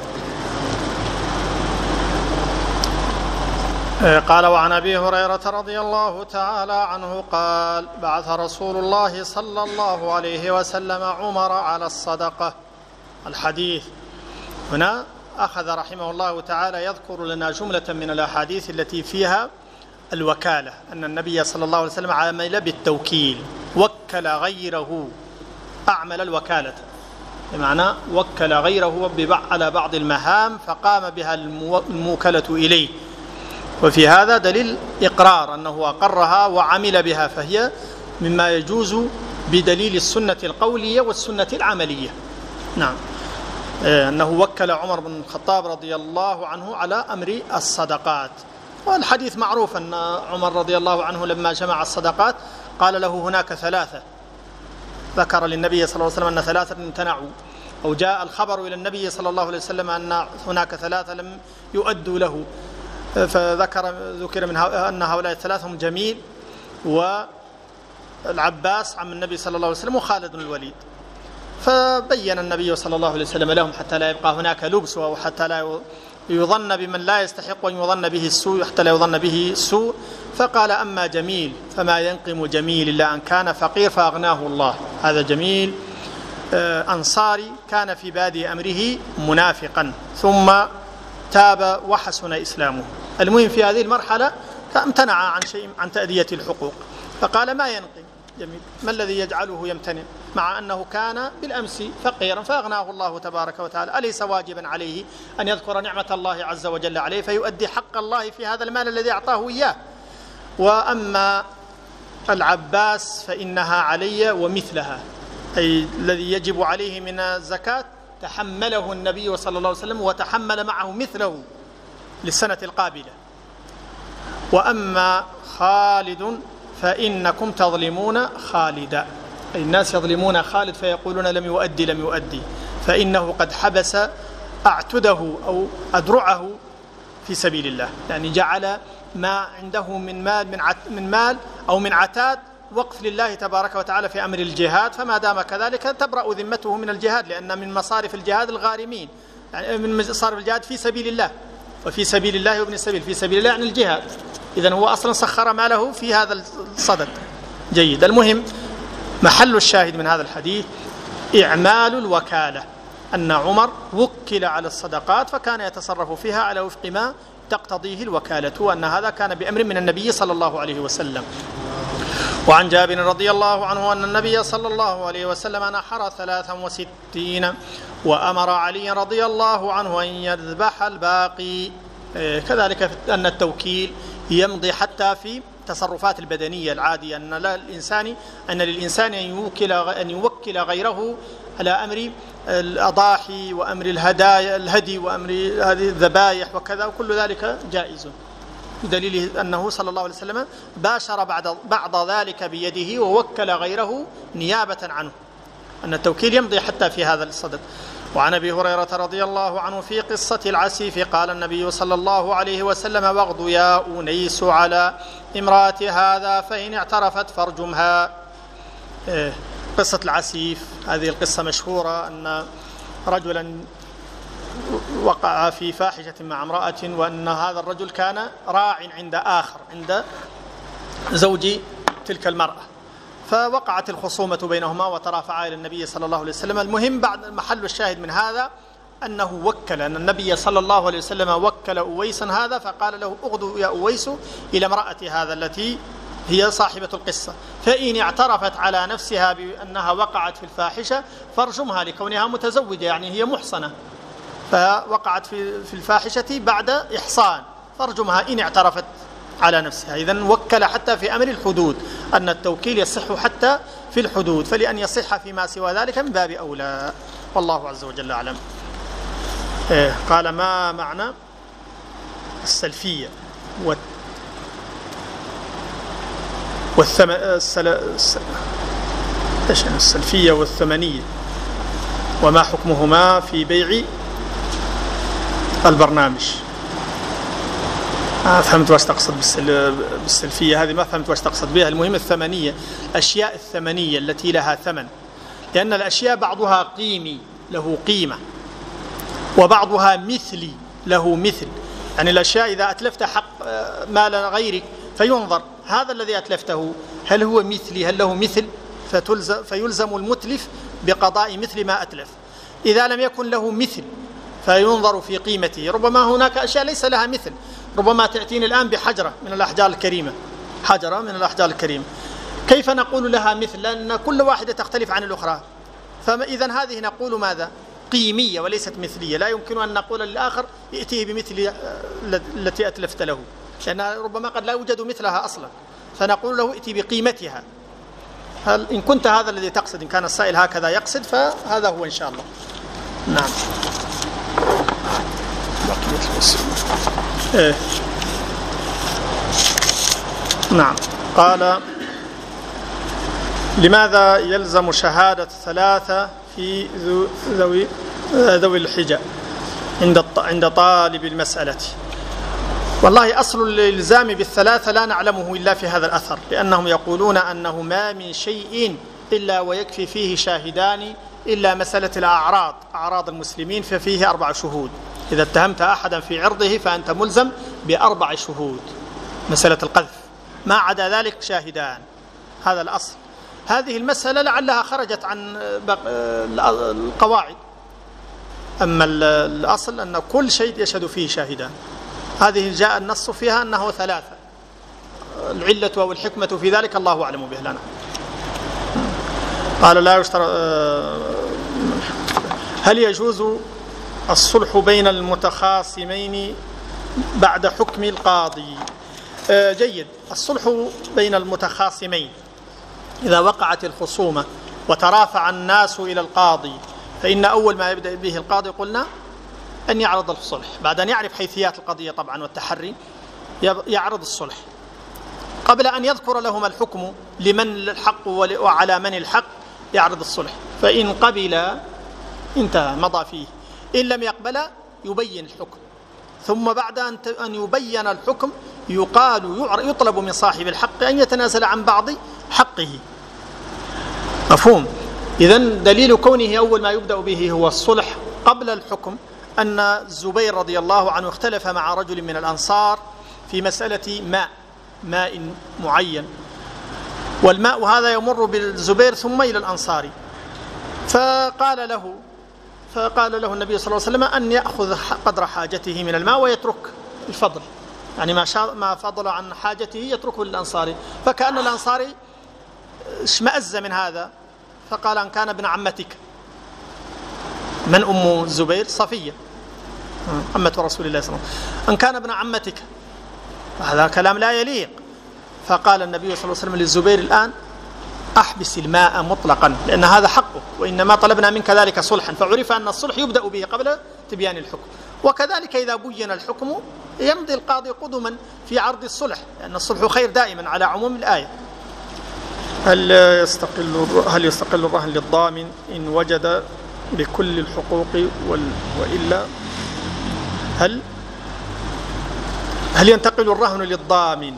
قال وعن أبي هريرة رضي الله تعالى عنه قال بعث رسول الله صلى الله عليه وسلم عمر على الصدقة. الحديث هنا أخذ رحمه الله تعالى يذكر لنا جملة من الأحاديث التي فيها الوكالة، أن النبي صلى الله عليه وسلم عمل بالتوكيل، وكل غيره، أعمل الوكالة، بمعنى وكل غيره على بعض المهام فقام بها الموكلة إليه. وفي هذا دليل إقرار أنه أقرها وعمل بها، فهي مما يجوز بدليل السنة القولية والسنة العملية. نعم. أنه وكل عمر بن الخطاب رضي الله عنه على أمر الصدقات. والحديث معروف أن عمر رضي الله عنه لما جمع الصدقات قال له هناك ثلاثة، ذكر للنبي صلى الله عليه وسلم أن ثلاثة امتنعوا، أو جاء الخبر إلى النبي صلى الله عليه وسلم أن هناك ثلاثة لم يؤدوا له، فذكر ذكر من أن هؤلاء الثلاثة هم جميل والعباس عم النبي صلى الله عليه وسلم وخالد بن الوليد. فبين النبي صلى الله عليه وسلم لهم حتى لا يبقى هناك لبس، أو حتى لا يظن بمن لا يستحق أن يظن به السوء، حتى لا يظن به السوء. فقال: أما جميل فما ينقم جميل إلا أن كان فقير فأغناه الله. هذا جميل أنصاري كان في بادئ أمره منافقا ثم تاب وحسن إسلامه. المهم في هذه المرحلة امتنع عن شيء عن تأدية الحقوق، فقال: ما ينقم جميل، ما الذي يجعله يمتنع مع أنه كان بالأمس فقيرا فأغناه الله تبارك وتعالى؟ أليس واجبا عليه أن يذكر نعمة الله عز وجل عليه فيؤدي حق الله في هذا المال الذي أعطاه إياه؟ وأما العباس فإنها علي ومثلها، أي الذي يجب عليه من الزكاة تحمله النبي صلى الله عليه وسلم وتحمل معه مثله للسنة القابلة. وأما خالد فإنكم تظلمون خالدا، أي الناس يظلمون خالد فيقولون لم يؤدي لم يؤدي، فإنه قد حبس أعتده أو أدرعه في سبيل الله، يعني جعل ما عنده من مال من, عت من مال أو من عتاد وقف لله تبارك وتعالى في أمر الجهاد، فما دام كذلك تبرأ ذمته من الجهاد، لأن من مصارف الجهاد الغارمين، يعني من مصارف الجهاد في سبيل الله، وفي سبيل الله وابن السبيل، في سبيل الله عن يعني الجهاد. إذن هو أصلا سخر ماله في هذا الصدد. جيد. المهم محل الشاهد من هذا الحديث إعمال الوكالة، أن عمر وكل على الصدقات فكان يتصرف فيها على وفق ما تقتضيه الوكالة، وأن هذا كان بأمر من النبي صلى الله عليه وسلم. وعن جابر رضي الله عنه أن النبي صلى الله عليه وسلم نحر ثلاثا وستين وأمر علي رضي الله عنه أن يذبح الباقي. كذلك أن التوكيل يمضي حتى في تصرفات البدنية العادية، أن للإنسان أن للإنسان أن يوكل أن يوكل غيره على أمر الأضاحي وأمر الهدايا الهدي وأمر هذه الذبائح وكذا، وكل ذلك جائز، بدليل أنه صلى الله عليه وسلم باشر بعد بعض ذلك بيده ووكل غيره نيابة عنه، أن التوكيل يمضي حتى في هذا الصدد. وعن أبي هريرة رضي الله عنه في قصة العسيف قال النبي صلى الله عليه وسلم: واغض يا أنيس على امرأة هذا فإن اعترفت فارجمها. قصة العسيف هذه القصة مشهورة، أن رجلا وقع في فاحشة مع امرأة، وأن هذا الرجل كان راع عند آخر عند زوج تلك المرأة، فوقعت الخصومة بينهما وترافعا إلى النبي صلى الله عليه وسلم. المهم بعد محل الشاهد من هذا أنه وكل، أن النبي صلى الله عليه وسلم وكل أويسا هذا فقال له: اغدو يا أويس إلى امرأة هذا التي هي صاحبة القصة، فإن اعترفت على نفسها بأنها وقعت في الفاحشة فارجمها لكونها متزوجة، يعني هي محصنة فوقعت في في الفاحشة بعد إحصان، فارجمها إن اعترفت على نفسها. إذن وكل حتى في أمر الحدود، أن التوكيل يصح حتى في الحدود، فلأن يصح فيما سوى ذلك من باب أولى، والله عز وجل أعلم. إيه قال: ما معنى السلفية والثم... السل... الس... إيش يعني السلفية والثمنية، وما حكمهما في بيع البرنامج؟ ما فهمت واش تقصد بالسل... بالسلفية هذه، ما فهمت واش تقصد بها. المهم الثمنية، الأشياء الثمنية التي لها ثمن، لأن الأشياء بعضها قيمي له قيمة، وبعضها مثلي له مثل، يعني الأشياء إذا أتلفت حق مال غيرك فينظر هذا الذي أتلفته هل هو مثلي، هل له مثل، فتلزم فيلزم المتلف بقضاء مثل ما أتلف. إذا لم يكن له مثل فينظر في قيمته. ربما هناك أشياء ليس لها مثل، ربما تأتيني الآن بحجرة من الأحجار الكريمة، حجرة من الأحجار الكريمة، كيف نقول لها مثل؟ لأن كل واحدة تختلف عن الأخرى، فإذا هذه نقول ماذا؟ قيمية وليست مثلية. لا يمكن أن نقول للآخر ائتيه بمثل التي أتلفت له، لأن ربما قد لا يوجد مثلها أصلا، فنقول له ائتي بقيمتها. هل إن كنت هذا الذي تقصد، إن كان السائل هكذا يقصد فهذا هو إن شاء الله. نعم. إيه. نعم. قال: لماذا يلزم شهادة ثلاثة في ذوي ذوي الحجة عند عند طالب المسألة. والله أصل الإلزام بالثلاثة لا نعلمه إلا في هذا الأثر، لأنهم يقولون أنه ما من شيء إلا ويكفي فيه شاهدان إلا مسألة الأعراض، أعراض المسلمين ففيه أربع شهود. إذا اتهمت أحدا في عرضه فأنت ملزم بأربع شهود، مسألة القذف، ما عدا ذلك شاهدان، هذا الأصل. هذه المسألة لعلها خرجت عن القواعد، أما الأصل أن كل شيء يشهد فيه شاهدان. هذه جاء النص فيها أنه ثلاثة، العلة أو الحكمة في ذلك الله أعلم به لنا. قال لا يشترط. هل يجوز الصلح بين المتخاصمين بعد حكم القاضي؟ جيد. الصلح بين المتخاصمين إذا وقعت الخصومة وترافع الناس إلى القاضي، فإن أول ما يبدأ به القاضي قلنا أن يعرض الصلح، بعد أن يعرف حيثيات القضية طبعا والتحري يعرض الصلح قبل أن يذكر لهم الحكم لمن الحق وعلى من الحق، يعرض الصلح، فإن قبل انتهى مضى فيه، إن لم يقبل يبين الحكم، ثم بعد أن يبين الحكم يقال يطلب من صاحب الحق أن يتنازل عن بعض حقه. مفهوم؟ إذن دليل كونه أول ما يبدأ به هو الصلح قبل الحكم أن الزبير رضي الله عنه اختلف مع رجل من الأنصار في مسألة ماء ماء معين، والماء هذا يمر بالزبير ثم إلى الأنصاري، فقال له فقال له النبي صلى الله عليه وسلم أن يأخذ قدر حاجته من الماء ويترك الفضل، يعني ما ما فضل عن حاجته يتركه للأنصاري. فكأن الأنصاري اشمأز من هذا، فقال أن كان ابن عمتك. من أم الزبير؟ صفية عمة رسول الله صلى الله عليه وسلم. أن كان ابن عمتك، هذا كلام لا يليق. فقال النبي صلى الله عليه وسلم للزبير الآن أحبس الماء مطلقا، لأن هذا حقه، وإنما طلبنا منك ذلك صلحا، فعرف أن الصلح يبدأ به قبل تبيان الحكم. وكذلك إذا بين الحكم يمضي القاضي قدما في عرض الصلح، لأن الصلح خير دائما على عموم الآية. هل يستقل هل يستقل الرهن للضامن إن وجد بكل الحقوق وال... وإلا هل هل ينتقل الرهن للضامن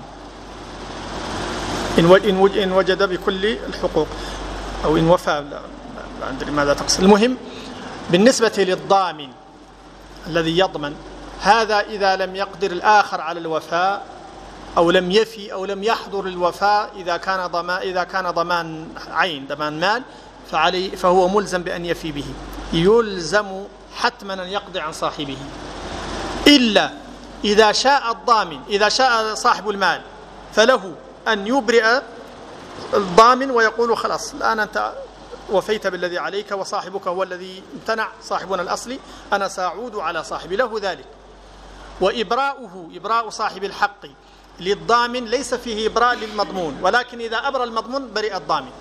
إن إن وجد بكل الحقوق أو إن وفى؟ لا, لا أدري ماذا تقصد. المهم بالنسبة للضامن الذي يضمن، هذا إذا لم يقدر الآخر على الوفاء أو لم يفي أو لم يحضر الوفاء، إذا كان ضمان إذا كان ضمان عين ضمان مال فعليه فهو ملزم بأن يفي به، يلزم حتما أن يقضي عن صاحبه، إلا إذا شاء الضامن إذا شاء صاحب المال فله أن يبرئ الضامن ويقول خلاص الآن أنت وفيت بالذي عليك وصاحبك هو الذي امتنع، صاحبنا الأصلي، أنا سأعود على صاحبي، له ذلك. وإبراؤه إبراء صاحب الحق للضامن ليس فيه إبراء للمضمون، ولكن إذا أبرى المضمون برئ الضامن.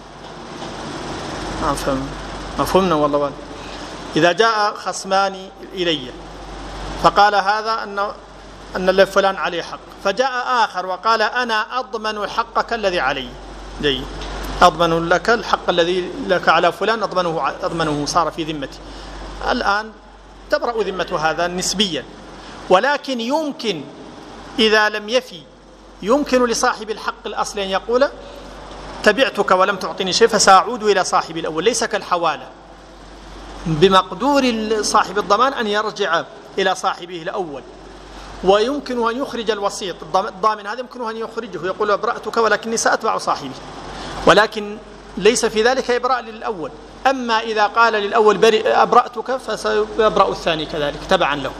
أفهم مفهومنا والله والله. إذا جاء خصمان إلي فقال هذا أن أن فلان عليه حق، فجاء آخر وقال أنا أضمن حقك الذي علي، جيد، أضمن لك الحق الذي لك على فلان، أضمنه أضمنه صار في ذمتي. الآن تبرأ ذمة هذا نسبيا، ولكن يمكن إذا لم يفي يمكن لصاحب الحق الأصلي أن يقول تبعتك ولم تعطيني شيء فسأعود إلى صاحبي الأول، ليس كالحوالة، بمقدور صاحب الضمان أن يرجع إلى صاحبه الأول. ويمكن أن يخرج الوسيط الضامن هذا، يمكن أن يخرجه يقول أبرأتك ولكني سأتبع صاحبي، ولكن ليس في ذلك إبراء للأول. أما إذا قال للأول برئ أبرأتك فسيبرأ الثاني كذلك تبعا له.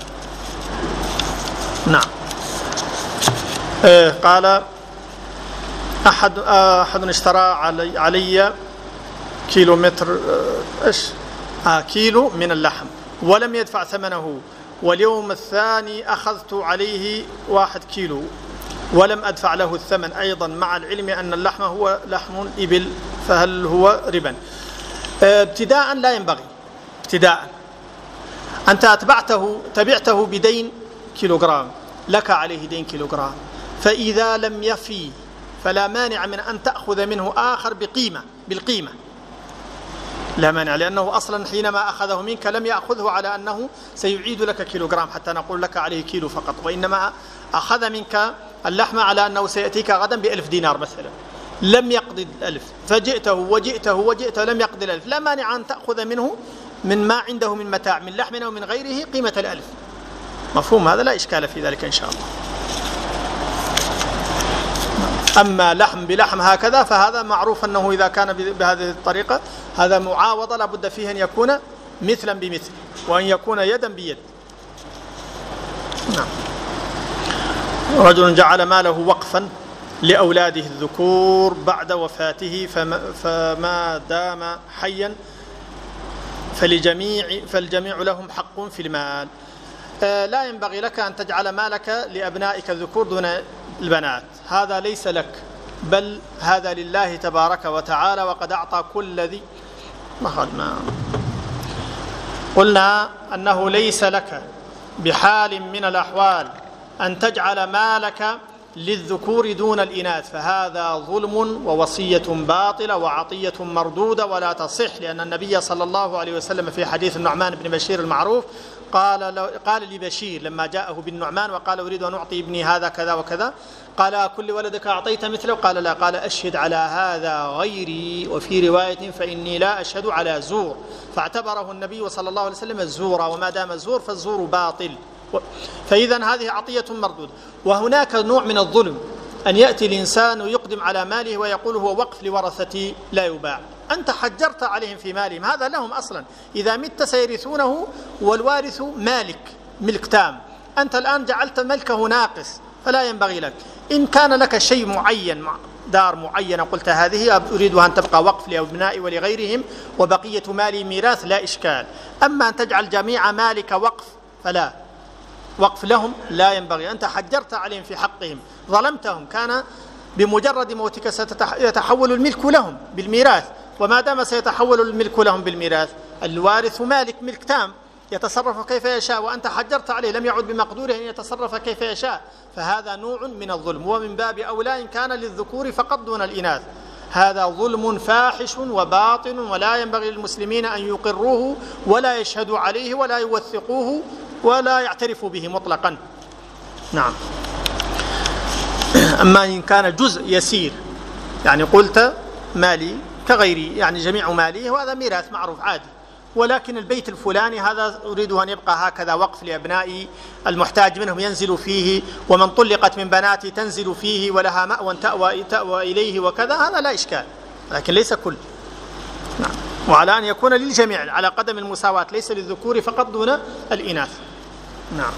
نعم. آه قال أحد أحد اشترى علي, علي كيلو متر آه إيش آه كيلو من اللحم ولم يدفع ثمنه، واليوم الثاني أخذت عليه واحد كيلو ولم أدفع له الثمن أيضا، مع العلم أن اللحم هو لحم إبل، فهل هو ربا؟ آه ابتداء لا ينبغي، ابتداء أنت أتبعته تبعته بدين كيلوغرام، لك عليه دين كيلوغرام، فإذا لم يفي فلا مانع من أن تأخذ منه آخر بقيمة بالقيمة، لا مانع، لأنه أصلا حينما أخذه منك لم يأخذه على أنه سيعيد لك كيلوغرام حتى نقول لك عليه كيلو فقط، وإنما أخذ منك اللحم على أنه سيأتيك غدا بألف دينار مثلا، لم يقضي الألف، فجئته وجئته وجئته لم يقضي الألف، لا مانع أن تأخذ منه من ما عنده من متاع من لحم أو من غيره قيمة الألف. مفهوم هذا؟ لا إشكال في ذلك إن شاء الله. أما لحم بلحم هكذا فهذا معروف أنه إذا كان بهذه الطريقة هذا معاوضة لا بد فيه أن يكون مثلا بمثل، وأن يكون يدا بيد. نعم. رجل جعل ماله وقفا لأولاده الذكور بعد وفاته فما, فما دام حيا فلجميع فالجميع لهم حق في المال. لا ينبغي لك أن تجعل مالك لأبنائك الذكور دون البنات، هذا ليس لك، بل هذا لله تبارك وتعالى، وقد أعطى كل ذي ما قلنا أنه ليس لك بحال من الأحوال أن تجعل مالك للذكور دون الإناث، فهذا ظلم ووصية باطلة وعطية مردودة ولا تصح، لأن النبي صلى الله عليه وسلم في حديث النعمان بن بشير المعروف قال قال لبشير لما جاءه بالنعمان وقال أريد أن أعطي ابني هذا كذا وكذا، قال كل ولدك أعطيت مثله؟ قال لا، قال أشهد على هذا غيري، وفي رواية فإني لا أشهد على زور، فاعتبره النبي صلى الله عليه وسلم الزور، وما دام الزور فالزور باطل. فإذا هذه عطية مردودة. وهناك نوع من الظلم أن يأتي الإنسان يقدم على ماله ويقول هو وقف لورثتي لا يباع، أنت حجرت عليهم في مالهم، هذا لهم أصلا، إذا مت سيرثونه والوارث مالك ملك تام، أنت الآن جعلت ملكه ناقص، فلا ينبغي لك. إن كان لك شيء معين، دار معينة قلت هذه أريدها أن تبقى وقف لأبنائي ولغيرهم وبقية مالي ميراث، لا إشكال. أما أن تجعل جميع مالك وقف فلا، وقف لهم لا ينبغي، أنت حجرت عليهم في حقهم، ظلمتهم، كان بمجرد موتك سيتحول الملك لهم بالميراث، وما دام سيتحول الملك لهم بالميراث الوارث مالك ملك تام يتصرف كيف يشاء، وأنت حجرت عليه، لم يعد بمقدوره أن يتصرف كيف يشاء، فهذا نوع من الظلم، ومن باب أولى إن كان للذكور فقط دون الإناث، هذا ظلم فاحش وباطن، ولا ينبغي للمسلمين أن يقروه ولا يشهدوا عليه ولا يوثقوه ولا يعترفوا به مطلقا. نعم. أما إن كان جزء يسير، يعني قلت مالي كغيري، يعني جميع مالي، وهذا ميراث معروف عادي، ولكن البيت الفلاني هذا أريد أن يبقى هكذا وقف لأبنائي، المحتاج منهم ينزل فيه، ومن طلقت من بناتي تنزل فيه، ولها مأوى تأوى, تأوى إليه وكذا، هذا لا إشكال، لكن ليس كل. نعم. وعلى أن يكون للجميع على قدم المساواة، ليس للذكور فقط دون الإناث. نعم.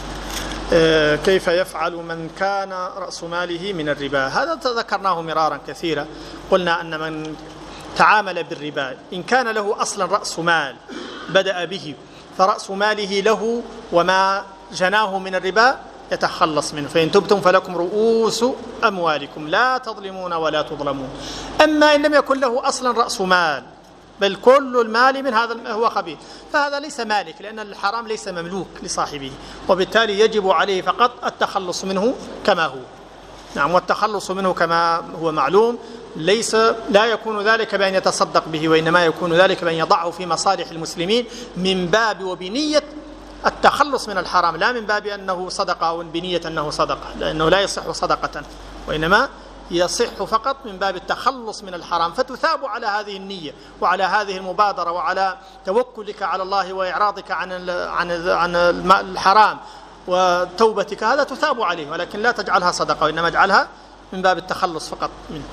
آه كيف يفعل من كان رأس ماله من الربا؟ هذا تذكرناه مرارا كثيرا، قلنا أن من تعامل بالربا إن كان له أصلا رأس مال بدأ به، فرأس ماله له، وما جناه من الربا يتخلص منه، فإن تبتم فلكم رؤوس أموالكم لا تظلمون ولا تظلمون. أما إن لم يكن له أصلا رأس مال، بل كل المال من هذا هو خبيث، فهذا ليس مالك، لأن الحرام ليس مملوك لصاحبه، وبالتالي يجب عليه فقط التخلص منه كما هو. نعم. والتخلص منه كما هو معلوم ليس لا يكون ذلك بأن يتصدق به، وإنما يكون ذلك بأن يضعه في مصالح المسلمين من باب وبنية التخلص من الحرام، لا من باب أنه صدقة أو بنية أنه صدقة، لأنه لا يصح صدقة، وإنما يصح فقط من باب التخلص من الحرام، فتثاب على هذه النية وعلى هذه المبادرة وعلى توكلك على الله وإعراضك عن عن عن الحرام وتوبتك، هذا تثاب عليه، ولكن لا تجعلها صدقة، وإنما اجعلها من باب التخلص فقط منه.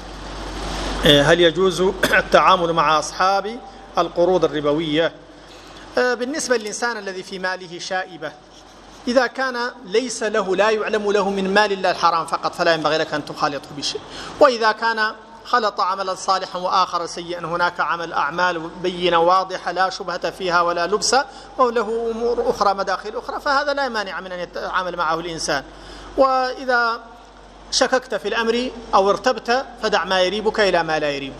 هل يجوز التعامل مع أصحاب القروض الربوية؟ بالنسبة للإنسان الذي في ماله شائبة، إذا كان ليس له لا يعلم له من مال الله الحرام فقط فلا ينبغي لك أن تخالطه بشيء، وإذا كان خلط عملا صالحا وآخر سيئا، هناك عمل أعمال بينة واضحة لا شبهة فيها ولا لبس، وله أمور أخرى مداخل أخرى، فهذا لا مانع من أن يتعامل معه الإنسان. وإذا شككت في الأمر أو ارتبت فدع ما يريبك إلى ما لا يريبك.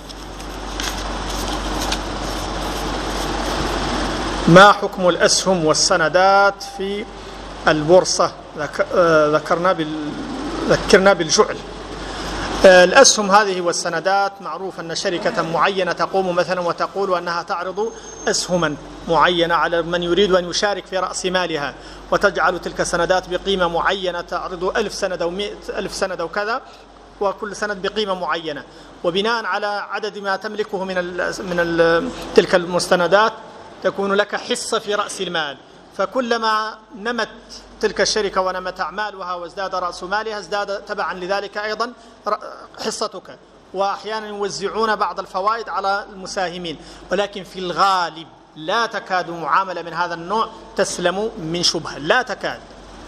ما حكم الأسهم والسندات في البورصة؟ ذكرنا بال... ذكرنا بالجعل. الأسهم هذه والسندات معروف أن شركة معينة تقوم مثلا وتقول أنها تعرض أسهما معينة على من يريد أن يشارك في رأس مالها، وتجعل تلك السندات بقيمة معينة تعرض ألف سند أو مئة ألف سند أو كذا، وكل سند بقيمة معينة، وبناء على عدد ما تملكه من ال من ال تلك المستندات تكون لك حصة في رأس المال. فكلما نمت تلك الشركة ونمت أعمالها وازداد رأس مالها ازداد تبعا لذلك أيضا حصتك. وأحيانا يوزعون بعض الفوائد على المساهمين، ولكن في الغالب لا تكاد معاملة من هذا النوع تسلم من شبهة، لا تكاد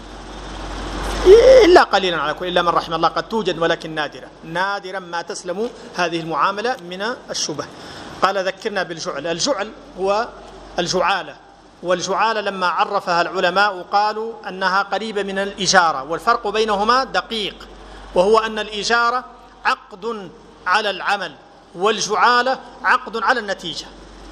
إلا قليلا على كل، إلا من رحم الله قد توجد، ولكن نادرة نادرا ما تسلم هذه المعاملة من الشبه. قال ذكرنا بالجعل. الجعل هو الجعالة، والجعالة لما عرفها العلماء قالوا أنها قريبة من الإجارة، والفرق بينهما دقيق، وهو أن الإجارة عقد على العمل، والجعالة عقد على النتيجة.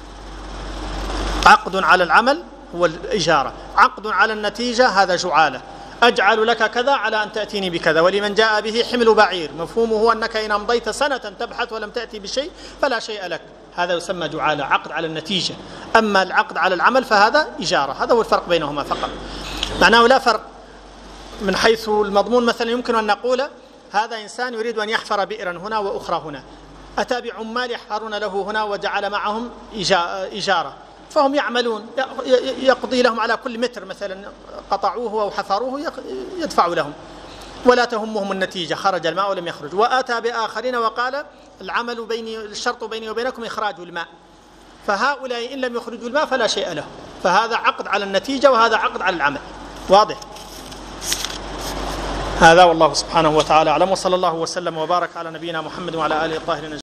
عقد على العمل هو الإجارة، عقد على النتيجة هذا جعالة. أجعل لك كذا على أن تأتيني بكذا، ولمن جاء به حمل بعير، مفهومه أنك إن أمضيت سنة تبحث ولم تأتي بشيء فلا شيء لك، هذا يسمى جعالة، عقد على النتيجة. أما العقد على العمل فهذا إجارة. هذا هو الفرق بينهما فقط، معناه لا فرق من حيث المضمون. مثلا يمكن أن نقول هذا إنسان يريد أن يحفر بئرا هنا وأخرى هنا، أتى بعمال يحفرون له هنا وجعل معهم إجارة، فهم يعملون، يقضي لهم على كل متر مثلا قطعوه أو حفروه يدفع لهم، ولا تهمهم النتيجة، خرج الماء ولم يخرج. وأتى بآخرين وقال العمل بيني، الشرط بيني وبينكم إخراج الماء، فهؤلاء إن لم يخرجوا الماء فلا شيء له، فهذا عقد على النتيجة وهذا عقد على العمل. واضح؟ هذا والله سبحانه وتعالى أعلم، وصلى الله وسلم وبارك على نبينا محمد وعلى آله الطاهرين.